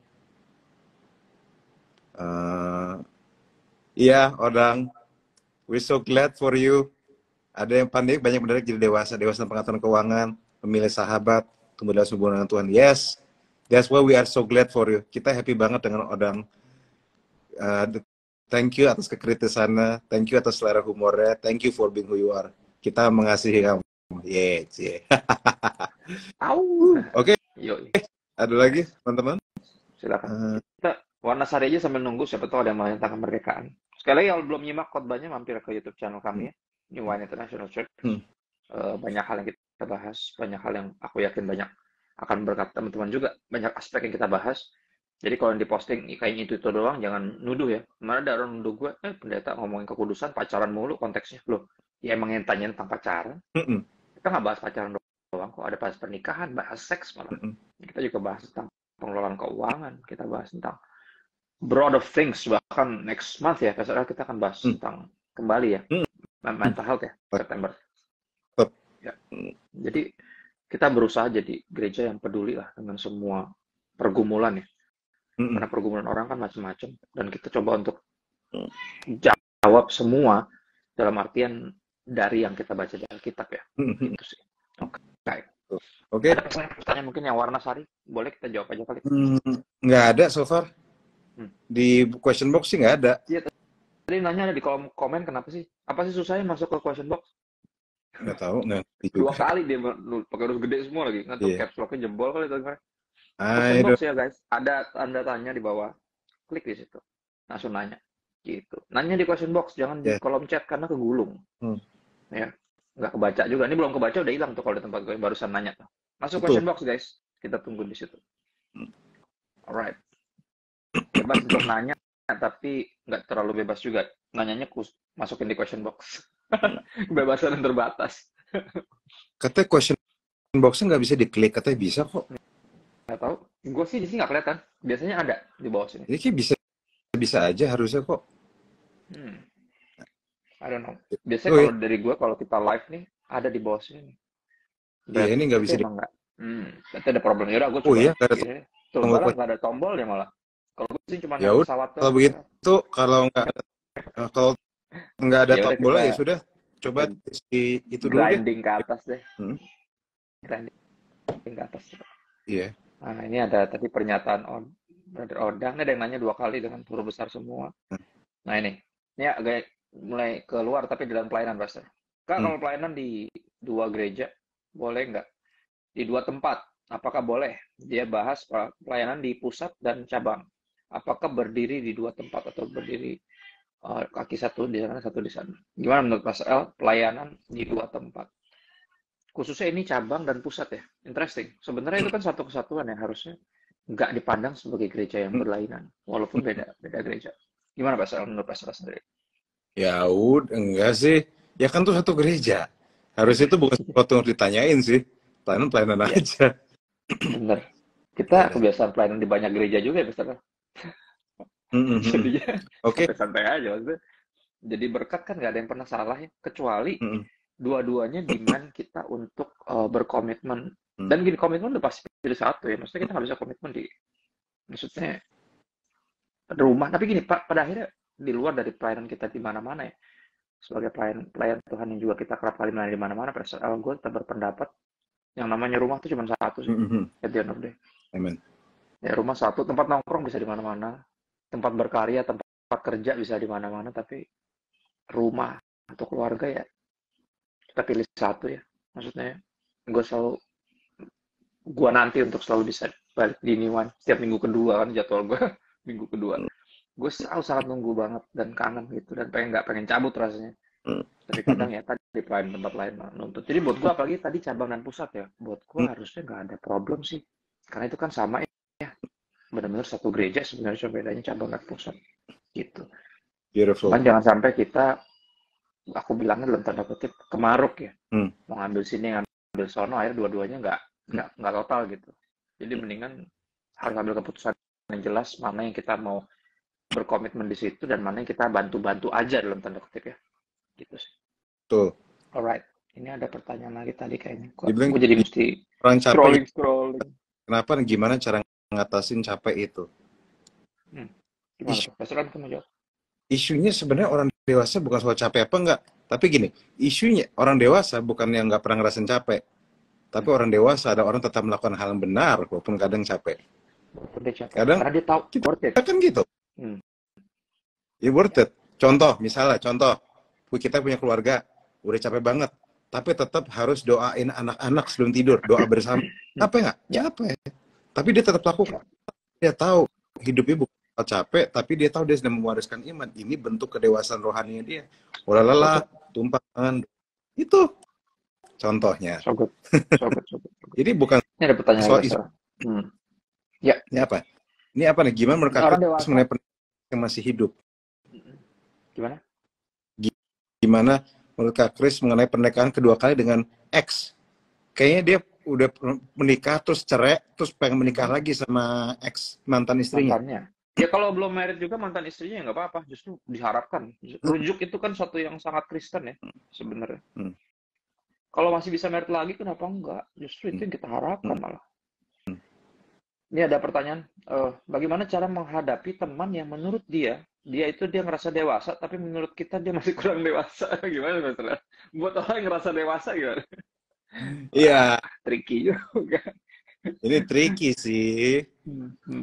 uh, iya Odang, we're so glad for you. Ada yang pandai banyak menarik jadi dewasa, dewasa pengetahuan keuangan, memilih sahabat, tumbuh dalam hubungan dengan Tuhan. Yes, that's why we are so glad for you. Kita happy banget dengan Odang. Uh, thank you atas kekritisannya, thank you atas selera humornya, thank you for being who you are. Kita mengasihi kamu. Yes, yeah. Oke. Okay. Ada lagi teman-teman? Silakan. Uh, Kita warna sari aja sambil nunggu, siapa tahu ada yang menanyakan kemerdekaan. Sekali lagi kalau belum nyimak khotbahnya, mampir ke YouTube channel kami ya, New Wine International Church. Hmm. Uh, banyak hal yang kita bahas, banyak hal yang aku yakin banyak akan berkat teman-teman juga, banyak aspek yang kita bahas. Jadi kalau yang diposting kayaknya itu itu doang, jangan nuduh ya. Mana ada orang nuduh gue, eh pendeta ngomongin kekudusan, pacaran mulu konteksnya. Loh, ya emang yang tanya tentang pacaran. Mm-mm. Kita nggak bahas pacaran doang kok, ada bahas pernikahan, bahas seks malah. Mm-mm. Kita juga bahas tentang pengelolaan keuangan, kita bahas tentang broader things, bahkan next month ya, besok kita akan bahas mm. tentang kembali ya, mm. mental health ya, September. Ya. Jadi kita berusaha jadi gereja yang peduli lah dengan semua pergumulan ya. Mm-mm. Karena pergumulan orang kan macam-macam, dan kita coba untuk jawab semua dalam artian dari yang kita baca dari kitab ya. Mm-hmm. Itu sih. Oke. Okay. Oke. Okay. Ada pertanyaan mungkin yang warna sari, boleh kita jawab aja kali. Hmm, nggak ada so far. Hmm. Di question box sih nggak ada. Iya. Tadi nanya ada di kolom komen kenapa sih? Apa sih susahnya masuk ke question box? Nggak tahu. Nggak. Dua kali dia pakai huruf gede semua lagi. Nggak tahu yeah. Caps lock-nya jebol kali itu. Question box ya guys, ada tanda tanya di bawah, klik di situ, langsung nanya, gitu. Nanya di question box, jangan yeah. di kolom chat karena kegulung, hmm. ya. nggak kebaca juga. Ini belum kebaca udah hilang tuh kalau di tempat gue barusan nanya tuh. Masuk Betul. question box guys, kita tunggu di situ. Alright, bebas untuk nanya, tapi nggak terlalu bebas juga. Nanyanya kus masukin di question box. Kebebasan yang terbatas. Katanya question box-nya nggak bisa diklik, katanya bisa kok. Nggak tahu. Gue sih di sini nggak kelihatan. Biasanya ada di bawah sini. Ini kayak bisa bisa aja harusnya kok. Hmm. I don't know. Biasanya Oh, kalau iya. dari gue kalau kita live nih ada di bawah sini. Iya, ini nggak bisa di... emang nggak. Hmm. Berarti ada problem. Yaudah gue Oh coba. iya, nggak ada Gini. Tuh tombol enggak lah, question. nggak ada tombol ya malah. Kalau gue sih cuma Ya yang udah, pesawat kalau doang. begitu kalau nggak eh, kalau nggak ada Ya udah tombolnya kita ya sudah. Coba di itu dulu deh. grinding ke atas deh. Hmm. Grinding ke atas. Iya. Nah ini ada tadi pernyataan on Brother Odang. Ini ada yang nanya dua kali dengan huruf besar semua. Hmm. Nah ini, ini agak mulai keluar tapi dalam pelayanan Pastor. Kak, Hmm. kalau pelayanan di dua gereja boleh nggak? Di dua tempat, apakah boleh? Dia bahas pelayanan di pusat dan cabang. Apakah berdiri di dua tempat atau berdiri uh, kaki satu di sana, satu di sana? Gimana menurut Pastor L? Pelayanan di dua tempat. Khususnya ini cabang dan pusat ya. Interesting. Sebenarnya itu kan satu kesatuan ya, harusnya nggak dipandang sebagai gereja yang berlainan. Walaupun beda beda gereja. Gimana Pastor L menurut Pastor sendiri? Ya udah, enggak sih. Ya kan tuh satu gereja. Harusnya itu bukan sesuatu yang ditanyain sih. Pelayanan-pelayanan Ya, aja. bener. Kita kebiasaan pelayanan di banyak gereja juga ya, Pastor. Mm-hmm. Jadinya Oke. santai-santai aja maksudnya. Jadi berkat kan nggak ada yang pernah salah ya, kecuali Mm-hmm. dua-duanya demand kita untuk uh, berkomitmen. Mm. Dan gini, komitmen udah pasti pilih satu ya. Maksudnya kita nggak bisa komitmen di, maksudnya rumah. Tapi gini, Pak, pada akhirnya di luar dari pelayanan kita di mana-mana ya, sebagai pelayan pelayan Tuhan yang juga kita kerap kali melayani di mana-mana, Pastor, gue tetap berpendapat yang namanya rumah itu cuma satu sih. Mm-hmm. At the end of the day. Amen. Ya rumah satu, tempat nongkrong bisa di mana-mana, tempat berkarya, tempat kerja bisa di mana-mana, tapi rumah atau keluarga ya kita pilih satu ya. Maksudnya gue selalu gue nanti untuk selalu bisa balik di Niwan setiap minggu kedua kan jadwal gue minggu kedua. Gue selalu sangat nunggu banget dan kangen gitu dan pengen nggak pengen cabut rasanya. Tapi kadang ya tadi di lain tempat lain nuntut. Jadi buat gue apalagi tadi cabang dan pusat ya, buat gue harusnya nggak ada problem sih. Karena itu kan sama ya, benar-benar satu gereja sebenarnya cuma bedanya cabang dan pusat gitu. Beautiful. Cuman jangan sampai kita, aku bilangnya dalam tanda kutip kemaruk ya, hmm. mau ngambil sini ngambil sono, akhirnya dua-duanya nggak nggak nggak total gitu. Jadi mendingan harus ambil keputusan yang jelas mana yang kita mau berkomitmen di situ dan mana yang kita bantu-bantu aja dalam tanda kutip ya, gitu sih. Tuh. Alright, ini ada pertanyaan lagi tadi kayaknya. Gue Dibilang, jadi mesti orang capek, scrolling scrolling. Kenapa? Gimana cara ngatasin capek itu? Hmm. Gimana? Isu, Pastor kan jawab. Isunya sebenarnya orang dewasa bukan soal capek apa enggak, tapi gini, isunya orang dewasa bukan yang nggak pernah ngerasain capek, tapi hmm. orang dewasa ada orang tetap melakukan hal yang benar walaupun kadang capek. Walaupun dia capek. Kadang karena dia tahu kita worth it. kan gitu. Hmm. Ya worth it. Contoh, misalnya, contoh, kita punya keluarga, udah capek banget, tapi tetap harus doain anak-anak sebelum tidur, doa bersama. Capek nggak? Capek. Tapi dia tetap lakukan. Dia tahu hidupnya bukan capek, tapi dia tahu dia sedang mewariskan iman. Ini bentuk kedewasaan rohaninya dia. Walala, tumpah tangan. Itu contohnya. So good. So good, so good, so good. Jadi bukan ini ada pertanyaan soal lagi, isu. Hmm. Ya. Ini apa? Ini apa nih? Gimana mereka mengenai pernikahan yang masih hidup? Gimana? Gimana menurut Kak Kris mengenai pernikahan kedua kali dengan ex? Kayaknya dia udah menikah terus cerai terus pengen menikah hmm. lagi sama ex mantan istrinya. Mantannya. Ya kalau belum married juga mantan istrinya ya nggak apa-apa, justru diharapkan. Rujuk itu kan satu yang sangat Kristen ya sebenarnya. Hmm. Kalau masih bisa married lagi kenapa enggak? Justru itu yang kita harapkan hmm. malah. Hmm. Ini ada pertanyaan, uh, bagaimana cara menghadapi teman yang menurut dia dia itu dia ngerasa dewasa tapi menurut kita dia masih kurang dewasa? Gimana masalah? Buat orang yang ngerasa dewasa gimana? Iya, tricky juga. Ini tricky sih. Hmm. Hmm.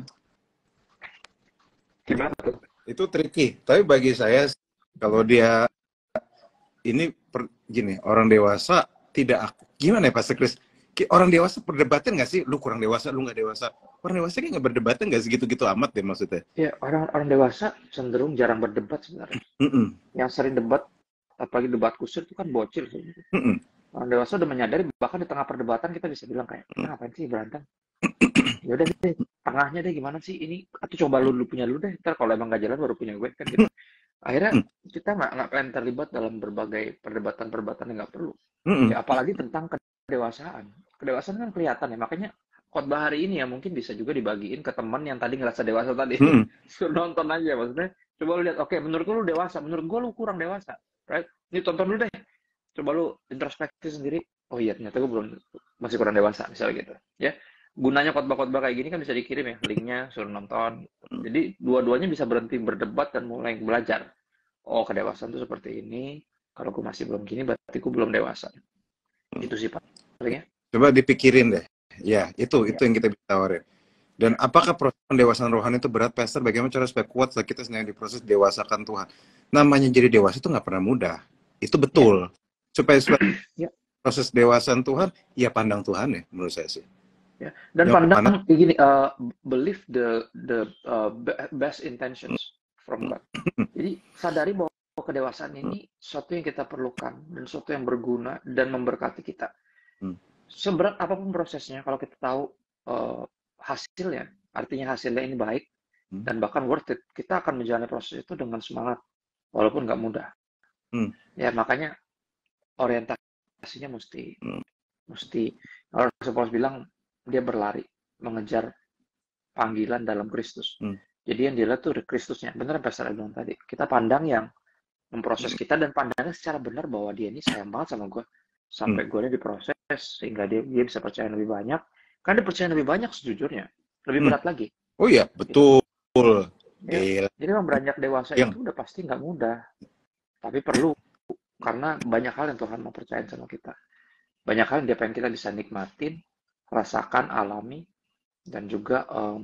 Gimana tuh? Itu tricky. Tapi bagi saya kalau dia ini per, gini, orang dewasa tidak gimana ya Pastor Kris? Orang dewasa perdebatan nggak sih? Lu kurang dewasa, lu nggak dewasa. Orang dewasa kayak nggak berdebatan nggak segitu-gitu amat deh maksudnya. Ya orang orang dewasa cenderung jarang berdebat sebenarnya. Mm-mm. Yang sering debat apalagi debat kusir itu kan bocil sebenarnya. Mm-mm. Orang dewasa udah menyadari bahkan di tengah perdebatan kita bisa bilang kayak, kita ngapain sih berantem? Ya udah deh, tengahnya deh gimana sih ini? Atau coba lu dulu punya lu deh, ntar kalau emang gak jalan baru punya gue kan gitu. Akhirnya kita nggak nggak pengen terlibat dalam berbagai perdebatan-perdebatan yang nggak perlu. Mm-mm. Ya apalagi tentang kedewasaan. Kedewasaan kan kelihatan ya, makanya khotbah hari ini ya mungkin bisa juga dibagiin ke teman yang tadi ngerasa dewasa tadi. Mm-mm. Suruh nonton aja maksudnya. Coba lu lihat, oke okay, menurut lu dewasa, menurut gua lu kurang dewasa. Right? Ini tonton dulu deh. Coba lu introspeksi sendiri. Oh iya ternyata gua belum masih kurang dewasa misalnya gitu. Ya. Gunanya khotbah-khotbah kayak gini kan bisa dikirim ya linknya, suruh nonton. Jadi dua-duanya bisa berhenti berdebat dan mulai belajar. Oh kedewasaan itu seperti ini. Kalau gue masih belum gini berarti gue belum dewasa. Itu sih palingnya. Coba dipikirin deh. Ya, itu Ya. itu yang kita bisa tawarin. Dan apakah proses pendewasaan rohani itu berat, Pastor? Bagaimana cara supaya kuat saat kita sedang diproses dewasakan Tuhan? Namanya jadi dewasa itu nggak pernah mudah. Itu betul. Ya. Supaya, supaya ya. Proses dewasaan Tuhan, ya pandang Tuhan ya, menurut saya sih. Ya. Dan Jangan pandang pandang gini, uh, believe the the uh, best intentions from God. Jadi sadari bahwa kedewasaan ini sesuatu yang kita perlukan dan sesuatu yang berguna dan memberkati kita. Hmm. Seberat apapun prosesnya, kalau kita tahu uh, hasilnya, artinya hasilnya ini baik hmm. dan bahkan worth it, kita akan menjalani proses itu dengan semangat, walaupun nggak mudah. Hmm. Ya makanya orientasinya mesti, hmm. mesti. Kalau Rasul Paulus bilang dia berlari mengejar panggilan dalam Kristus. Hmm. Jadi yang dilihat tuh Kristusnya. Benar apa saya bilang tadi? Kita pandang yang memproses kita dan pandangnya secara benar bahwa dia ini sayang banget sama gue. Sampai hmm. gue ini diproses sehingga dia, dia bisa percaya lebih banyak. Karena dia percaya lebih banyak sejujurnya. Lebih hmm. berat lagi. Oh iya, betul. Gitu. Ya, jadi memang beranjak dewasa yang... itu udah pasti nggak mudah. Tapi perlu. Karena banyak hal yang Tuhan mau percayain sama kita. Banyak hal yang dia pengen kita bisa nikmatin, rasakan, alami, dan juga um,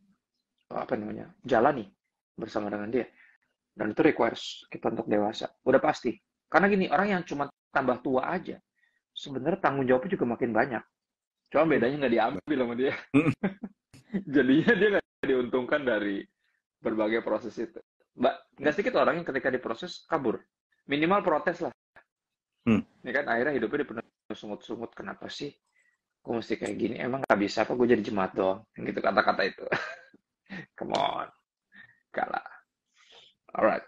apa namanya jalani bersama dengan dia. Dan itu requires kita untuk dewasa. Udah pasti. Karena gini, orang yang cuma tambah tua aja, sebenarnya tanggung jawabnya juga makin banyak. Cuma bedanya nggak diambil sama dia. Jadinya dia nggak diuntungkan dari berbagai proses itu. Mbak, nggak sedikit orang yang ketika diproses kabur. Minimal protes lah. Hmm. Ini kan akhirnya hidupnya dipenuhi sungut-sungut. Kenapa sih? Gue mesti kayak gini. Emang nggak bisa apa gue jadi jemaat doang. Gitu kata-kata itu. Come on. Kalah. Alright.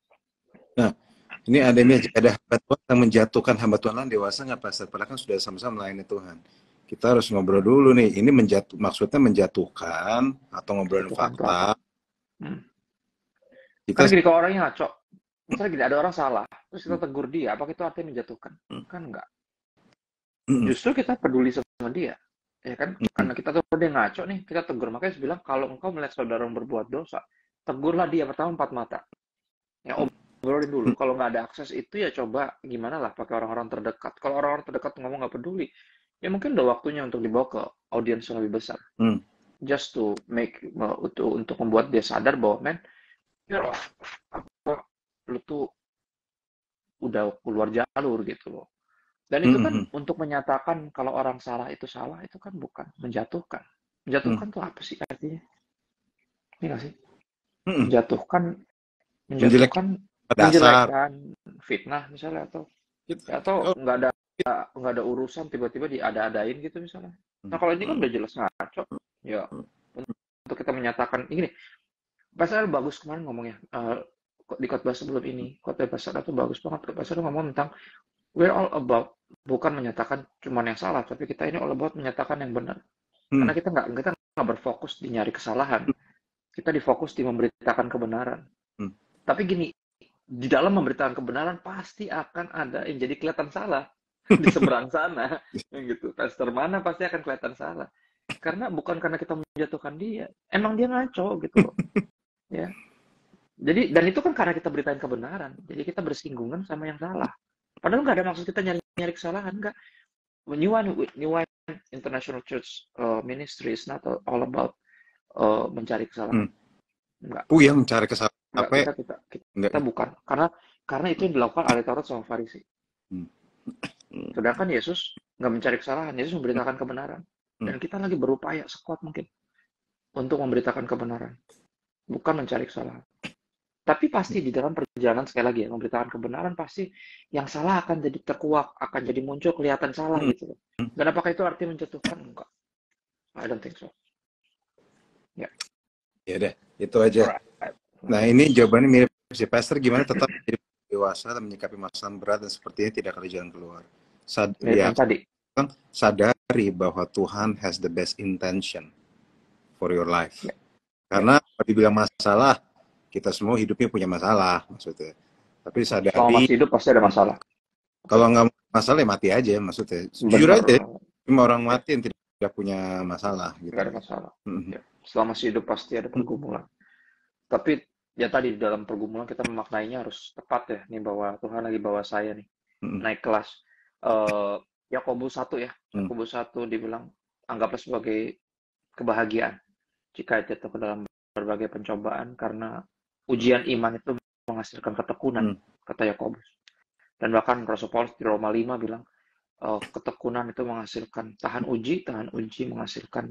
Nah, ini ada ini ada hamba Tuhan yang menjatuhkan hamba Tuhan lain dewasa nggak Pastor? Padahal kan sudah sama-sama melayani Tuhan. Kita harus ngobrol dulu nih. Ini menjatuh, maksudnya menjatuhkan atau ngobrolin fakta. Hmm. Kita kan gini, kalau orangnya ngaco, misalnya gini, ada orang salah, terus kita tegur dia, apakah itu artinya menjatuhkan? Hmm. Kan enggak. Hmm. Justru kita peduli sama dia. Ya kan? Hmm. Karena kita tahu dia ngaco nih, kita tegur. Makanya saya bilang, kalau engkau melihat saudara berbuat dosa, tegurlah dia pertama empat mata. Ya, obrolin dulu. Hmm. Kalau nggak ada akses itu ya coba gimana lah pakai orang-orang terdekat. Kalau orang-orang terdekat ngomong nggak peduli, ya mungkin udah waktunya untuk dibawa ke audiens yang lebih besar. Hmm. Just to make uh, untuk untuk membuat dia sadar bahwa men, ya apa lu tuh udah keluar jalur gitu loh. Dan itu kan hmm. untuk menyatakan kalau orang salah itu salah itu kan bukan menjatuhkan. Menjatuhkan hmm. tuh apa sih artinya? Ini nggak sih? Hmm. Menjatuhkan menjatuhkan menjelekkan fitnah misalnya atau gitu. Atau nggak ada nggak ada urusan tiba-tiba diada-adain gitu misalnya. Nah kalau ini kan udah jelas ngaco ya untuk kita menyatakan ini Pasal bagus kemarin ngomongnya uh, di khotbah sebelum ini khotbah Pasal itu bagus banget. Pasal ngomong tentang we're all about bukan menyatakan cuma yang salah tapi kita ini all about menyatakan yang benar. Hmm. Karena kita nggak kita nggak berfokus di nyari kesalahan, kita difokus di memberitakan kebenaran. Hmm. Tapi gini, di dalam memberitakan kebenaran pasti akan ada yang jadi kelihatan salah di seberang sana, gitu. Pastor mana pasti akan kelihatan salah, karena bukan karena kita menjatuhkan dia, emang dia ngaco gitu loh, ya. Jadi dan itu kan karena kita beritain kebenaran, jadi kita bersinggungan sama yang salah. Padahal nggak ada maksud kita nyari-nyari kesalahan, nggak. New Wine, New Wine International Church uh, Ministry is not all about uh, mencari kesalahan. Hmm. Enggak. Oh yang mencari kesalahan. Enggak, kita, kita, kita, kita bukan. Karena karena itu yang dilakukan oleh Taurat sama Farisi. Hmm. Sedangkan Yesus nggak mencari kesalahan, Yesus memberitakan kebenaran. Dan kita lagi berupaya sekuat mungkin untuk memberitakan kebenaran, bukan mencari kesalahan. Tapi pasti di dalam perjalanan, sekali lagi ya, memberitakan kebenaran, pasti yang salah akan jadi terkuak, akan jadi muncul kelihatan salah Hmm. gitu loh. Dan apakah itu arti menjatuhkan? Enggak. I don't think so. Ya. Ya deh, itu aja. Alright. Nah, ini jawabannya mirip si Pastor, gimana tetap menjadi dewasa dan menyikapi masalah berat dan sepertinya tidak ada jalan keluar. Sad Mirip ya, yang tadi. sadari bahwa Tuhan has the best intention for your life. Ya. Karena kalau dibilang masalah, kita semua hidupnya punya masalah maksudnya. Tapi Selama sadari masih hidup pasti ada masalah. kalau nggak masalah ya mati aja maksudnya. Jujur Benar. aja, cuma orang mati yang tidak punya masalah gitu. Nggak ada masalah. Mhm. Ya. Selama masih hidup pasti ada pergumulan. Tapi ya tadi di dalam pergumulan kita memaknainya harus tepat ya, nih bahwa Tuhan lagi bawa saya nih Mhm. naik kelas. Uh, Yakobus satu ya, Mhm. Yakobus satu dibilang anggaplah sebagai kebahagiaan jika jatuh ke dalam berbagai pencobaan, karena ujian iman itu menghasilkan ketekunan, Hmm. kata Yakobus. Dan bahkan Rasul Paulus di Roma lima bilang uh, ketekunan itu menghasilkan tahan uji, tahan uji menghasilkan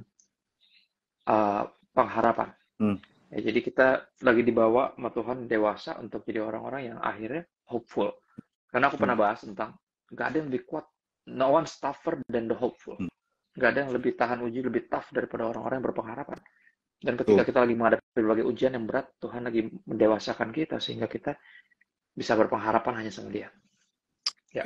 uh, pengharapan. Hmm. Ya, jadi kita lagi dibawa sama Tuhan dewasa untuk jadi orang-orang yang akhirnya hopeful. Karena aku Hmm. pernah bahas tentang gak ada yang lebih kuat, no one tougher than the hopeful. Hmm. Gak ada yang lebih tahan uji, lebih tough daripada orang-orang yang berpengharapan. Dan ketika kita lagi menghadapi berbagai ujian yang berat, Tuhan lagi mendewasakan kita sehingga kita bisa berpengharapan hanya sama Dia. Ya.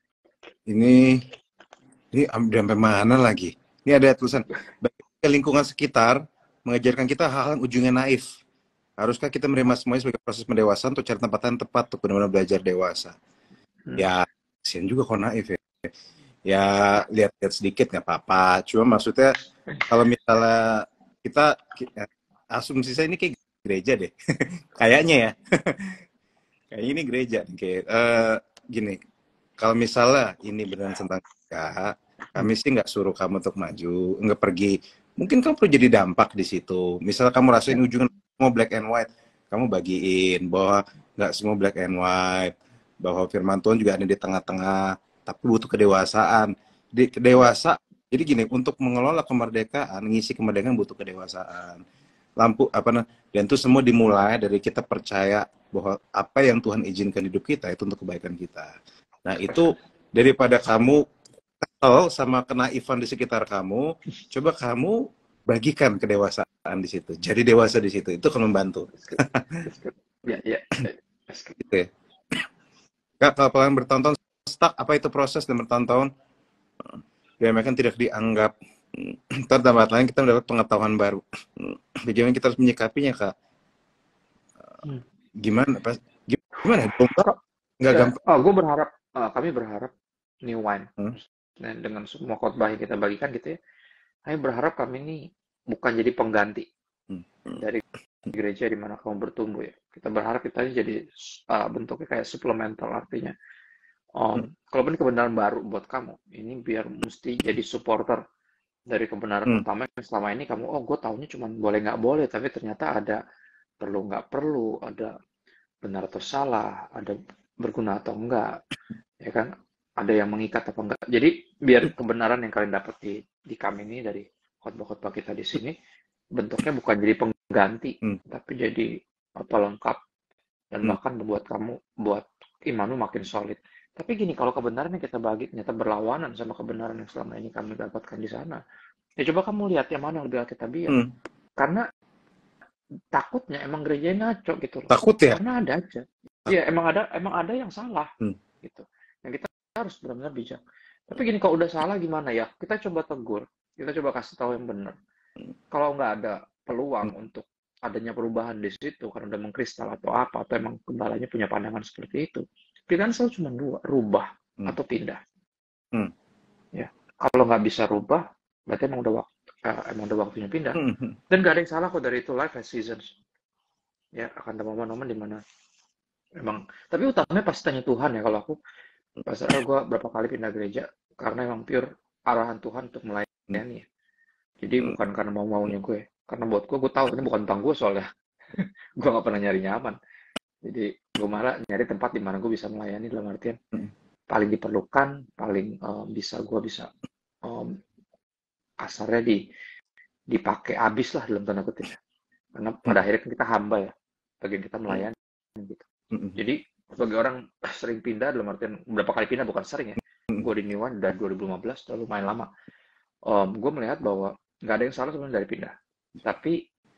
Ini ini sampai mana lagi? Ini ada tulisan lingkungan sekitar mengajarkan kita hal-hal yang ujungnya naif. Haruskah kita menerima semuanya sebagai proses pendewasaan untuk cari tempat yang tepat untuk benar-benar belajar dewasa? Hmm. Ya, kasihan juga kok naif ya. Ya, lihat-lihat sedikit nggak apa-apa. Cuma maksudnya kalau misalnya kita, asumsi saya ini kayak gereja deh. Kayaknya ya. Kayak ini gereja. Kayak uh, gini, kalau misalnya ini benar tentang kita, kami sih nggak suruh kamu untuk maju, nggak pergi. Mungkin kamu perlu jadi dampak di situ. Misalnya kamu rasain ya. Ujungnya semua black and white, kamu bagiin bahwa nggak semua black and white, bahwa firman Tuhan juga ada di tengah-tengah, tapi butuh kedewasaan. Di kedewasa, jadi gini, untuk mengelola kemerdekaan, ngisi kemerdekaan butuh kedewasaan. Lampu apa nah, dan itu semua dimulai dari kita percaya bahwa apa yang Tuhan izinkan hidup kita itu untuk kebaikan kita. Nah itu daripada kamu kesel sama kenaifan di sekitar kamu, coba kamu bagikan kedewasaan di situ. Jadi dewasa di situ, itu akan membantu. Ya, ya. Gitu ya. Kak, kalau kalian bertahun-tahun stuck, apa itu proses dan bertahun-tahun? Ya, mereka tidak dianggap. Ntar tempat lain kita mendapat pengetahuan baru. Bagaimana kita harus menyikapinya, Kak? Hmm. Gimana? Gimana? Gampang? Nggak ya, gampang. Oh, gue berharap, uh, kami berharap New Wine. Hmm? Dan dengan semua khotbah yang kita bagikan gitu ya, kami berharap kami ini bukan jadi pengganti hmm. dari gereja di mana kamu bertumbuh ya. Kita berharap kita ini jadi uh, bentuknya kayak supplemental, artinya um, hmm. kalau ini kebenaran baru buat kamu, ini biar mesti jadi supporter dari kebenaran hmm. utama yang selama ini kamu, oh gue taunya cuma boleh nggak boleh, tapi ternyata ada perlu nggak perlu, ada benar atau salah, ada berguna atau enggak, ya kan? Ada yang mengikat apa enggak. Jadi biar kebenaran yang kalian dapat di di kami ini dari khotbah-khotbah kita di sini bentuknya bukan jadi pengganti, hmm. tapi jadi apa lengkap dan hmm. bahkan membuat kamu buat imanmu makin solid. Tapi gini, kalau kebenaran yang kita bagi ternyata berlawanan sama kebenaran yang selama ini kami dapatkan di sana, ya coba kamu lihat yang mana yang lebih alkitabiah. Hmm. Karena takutnya emang gerejanya ngaco gitu loh. Takut ya? Karena ada aja. Iya, emang ada emang ada yang salah hmm. gitu. Yang kita harus benar-benar bijak. Tapi gini, kalau udah salah gimana ya? Kita coba tegur, kita coba kasih tahu yang benar. Hmm. Kalau nggak ada peluang hmm. untuk adanya perubahan di situ karena udah mengkristal atau apa, atau emang gembalanya punya pandangan seperti itu, pilihan selalu cuma dua, rubah hmm. atau pindah. Hmm. Ya, kalau nggak bisa rubah, berarti emang udah waktu, uh, emang udah waktunya pindah. Hmm. Dan nggak ada yang salah kok dari itu, life has seasons. Ya, akan ada momen-momen di mana emang, tapi utamanya pasti tanya Tuhan ya. Kalau aku pasalnya gue berapa kali pindah gereja karena emang pure arahan Tuhan untuk melayani. Jadi hmm. bukan karena mau-maunya gue, karena buat gue, gue tahu ini bukan tentang gue soalnya. Gue nggak pernah nyari nyaman. Jadi gue malah nyari tempat di mana gue bisa melayani, dalam artian hmm. paling diperlukan, paling um, bisa gue bisa um, kasarnya di dipakai habis lah dalam tanda kutip. Karena pada akhirnya kita hamba ya, bagian kita melayani. gitu. Mm-mm. Jadi sebagai orang sering pindah, dalam artian berapa kali pindah, bukan sering ya. Mm. Gue di New One dari dua ribu lima belas, udah lumayan lama. Um, gue melihat bahwa nggak ada yang salah sebenarnya dari pindah. Tapi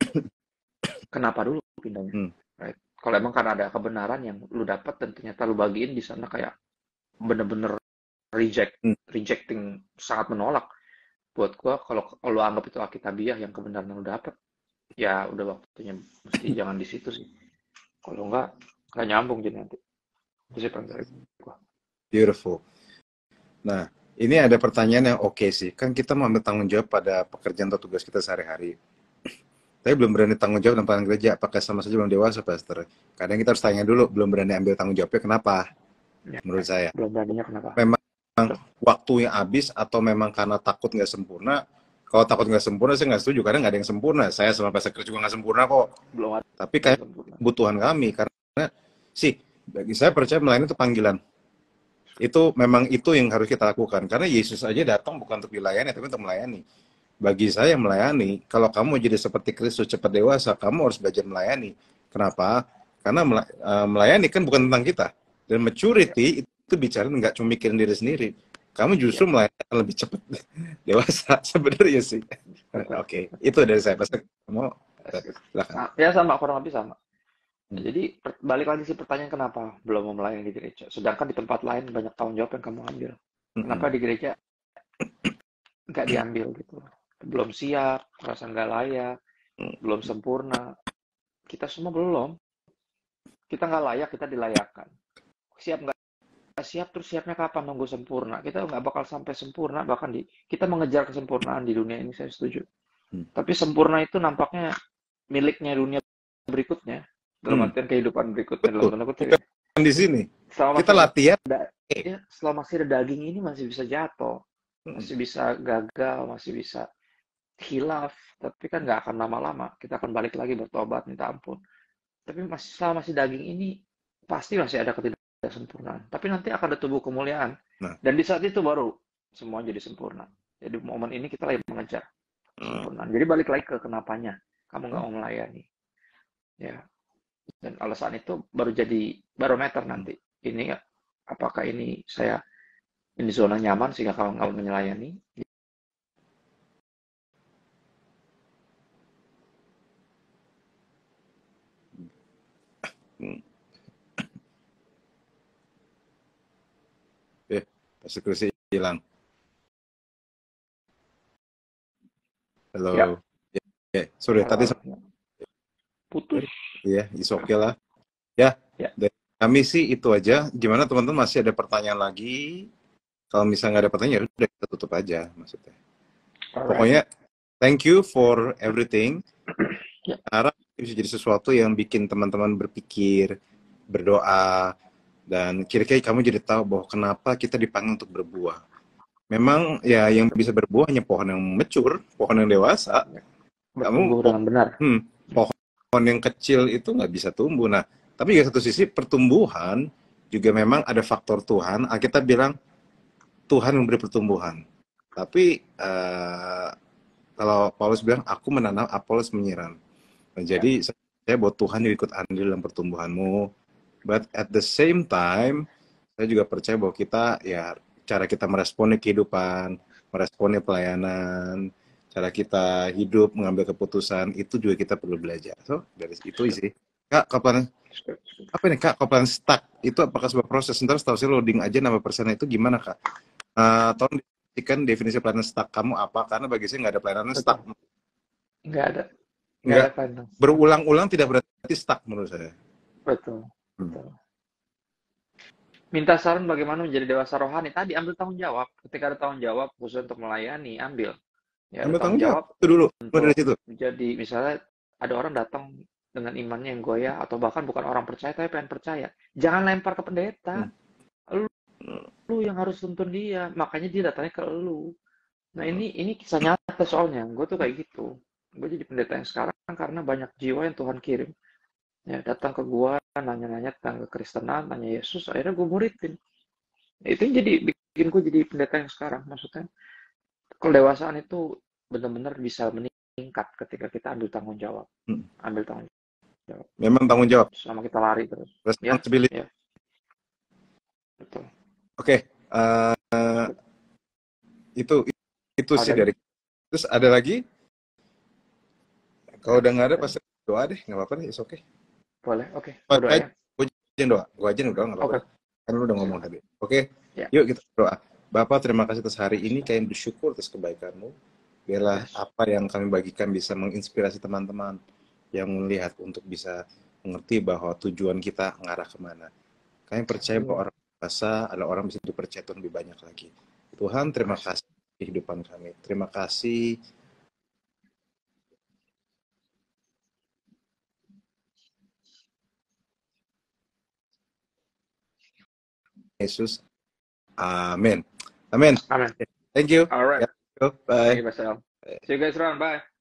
kenapa dulu pindahnya? Mm. Right? Kalau emang karena ada kebenaran yang lu dapat dan ternyata lu bagiin di sana kayak bener-bener reject, Mm. rejecting, sangat menolak. Buat gue, kalau lu anggap itu alkitabiah yang kebenaran yang lu dapat, ya udah waktunya mesti jangan di situ sih. Kalau enggak, nggak nyambung jadi nanti. Itu sih paling dari gua. Beautiful. Nah, ini ada pertanyaan yang oke sih. Kan kita mau ambil tanggung jawab pada pekerjaan atau tugas kita sehari-hari. Tapi belum berani tanggung jawab tentang gereja. Apakah sama saja belum dewasa, Pastor? Kadang kita harus tanya dulu, belum berani ambil tanggung jawabnya, kenapa? Ya, Menurut saya. belum beraninya kenapa? Memang Betul. waktunya habis atau memang karena takut nggak sempurna? Kalau takut nggak sempurna, saya nggak setuju. Karena nggak ada yang sempurna. Saya sama Pastor Chris juga nggak sempurna kok. Belum ada Tapi kayak sempurna. kebutuhan kami. Karena sih, bagi saya percaya melayani itu panggilan. Itu memang itu yang harus kita lakukan. Karena Yesus aja datang bukan untuk dilayani, tapi untuk melayani. Bagi saya melayani, kalau kamu jadi seperti Kristus cepat dewasa, kamu harus belajar melayani. Kenapa? Karena melayani kan bukan tentang kita. Dan maturity itu bicara nggak cuma mikirin diri sendiri. Kamu justru ya. Melayani lebih cepat dewasa sebenarnya sih. Oke, okay. Itu dari saya. Pasti kamu silakan. Ya sama, kurang lebih sama. Hmm. Jadi balik lagi sih pertanyaan, kenapa belum mau melayani di gereja? Sedangkan di tempat lain banyak tanggung jawab yang kamu ambil. Kenapa hmm. di gereja nggak diambil gitu? Belum siap, merasa nggak layak, hmm. belum sempurna. Kita semua belum. Kita nggak layak, kita dilayakkan. Siap nggak siap, terus siapnya kapan? Nunggu sempurna. Kita nggak bakal sampai sempurna, bahkan di kita mengejar kesempurnaan di dunia ini, saya setuju. Hmm. Tapi sempurna itu nampaknya miliknya dunia berikutnya. Dalam artian hmm. kehidupan berikutnya. Betul. Dalam tanda kutip. Bukan di sini. Selama kita latihan. Ada, ya, selama masih ada daging ini masih bisa jatuh. Masih bisa gagal, masih bisa hilaf, tapi kan nggak akan lama-lama. Kita akan balik lagi bertobat, minta ampun. Tapi masih selama masih daging ini, pasti masih ada ketidaksempurnaan. Tapi nanti akan ada tubuh kemuliaan. Nah. Dan di saat itu baru semua jadi sempurna. Jadi momen ini kita lagi mengejar kesempurnaan. Jadi balik lagi ke kenapanya. Kamu nggak mau melayani. Ya. Dan alasan itu baru jadi barometer nanti. Ini apakah ini saya ini zona nyaman sehingga kamu nggak melayani? Eh, persekusi hilang. Halo. Ya. Ya, ya. Sorry, tadi putus. Iya, is oke okay lah. Ya, ya. Dari kami sih itu aja. Gimana teman-teman, masih ada pertanyaan lagi? Kalau misalnya nggak ada pertanyaan, udah kita tutup aja maksudnya. Alright. Pokoknya, thank you for everything. Ya. Harap bisa jadi sesuatu yang bikin teman-teman berpikir, berdoa, dan kira-kira kamu jadi tahu bahwa kenapa kita dipanggil untuk berbuah. Memang ya yang bisa berbuah hanya pohon yang mature, pohon yang dewasa. Bertumbuh kamu dengan benar. Hmm, pohon yang kecil itu nggak bisa tumbuh. Nah, tapi di satu sisi pertumbuhan juga memang ada faktor Tuhan. Kita bilang Tuhan memberi pertumbuhan. Tapi uh, kalau Paulus bilang, aku menanam, Apolos menyiram. Nah, ya. Jadi saya buat Tuhan juga ikut andil dalam pertumbuhanmu. But at the same time, saya juga percaya bahwa kita, ya cara kita meresponi kehidupan, meresponi pelayanan, cara kita hidup, mengambil keputusan, itu juga kita perlu belajar. So, dari itu sih. Kak, kapan, apa nih Kak, kapan stuck? Itu apakah sebuah proses? Ntar setahu saya loading aja nama persen itu gimana Kak? Uh, tolong definisikan definisi pelayanan stuck kamu apa? Karena bagi saya nggak ada pelayanan stuck. Nggak ada. Nggak, nggak ada pelayanan. Berulang-ulang tidak berarti stuck menurut saya. Betul. Betul. Hmm. Minta saran bagaimana menjadi dewasa rohani. Tadi ambil tanggung jawab. Ketika ada tanggung jawab khusus untuk melayani, ambil. Ya, ambil tanggung jawab. Itu dulu. Dari situ. Jadi misalnya ada orang datang dengan imannya yang goyah, atau bahkan bukan orang percaya tapi pengen percaya. Jangan lempar ke pendeta. Hmm. Lu, lu yang harus tuntun dia. Makanya dia datangnya ke lu. Nah ini ini kisah nyata soalnya. Gue tuh kayak gitu. Gue jadi pendeta yang sekarang karena banyak jiwa yang Tuhan kirim. Ya, datang ke gua, nanya-nanya tentang kekristenan, tanya Yesus, akhirnya gua muridin. Itu yang jadi bikin gua jadi pendeta yang sekarang. Maksudnya, kedewasaan itu benar-benar bisa meningkat ketika kita ambil tanggung jawab. Hmm. Ambil tanggung Memang tanggung jawab. Selama kita lari terus. Responsibility. Ya, ya. Betul. Oke, okay. uh, itu itu ada sih dari. Terus ada lagi? Kalau udah nggak ada, pasti doa deh, nggak apa-apa deh, is oke. Okay. Boleh, oke. Okay. Doa ya. Gue aja doa, gue aja doa nggak apa-apa. Okay. Kan lu udah ngomong tadi. Oke, okay? Ya. Yuk kita doa. Bapak, terima kasih atas hari ini, kalian bersyukur atas kebaikanmu. Biarlah yes. apa yang kami bagikan bisa menginspirasi teman-teman yang melihat untuk bisa mengerti bahwa tujuan kita mengarah kemana. Kami percaya bahwa orang biasa adalah orang bisa dipercaya lebih banyak lagi. Tuhan, terima kasih kehidupan kami. Terima kasih Yesus. Amin. Amin. Amin. Thank you. All right. Yeah. Bye. Thank you, Pastor. See you guys around. Bye.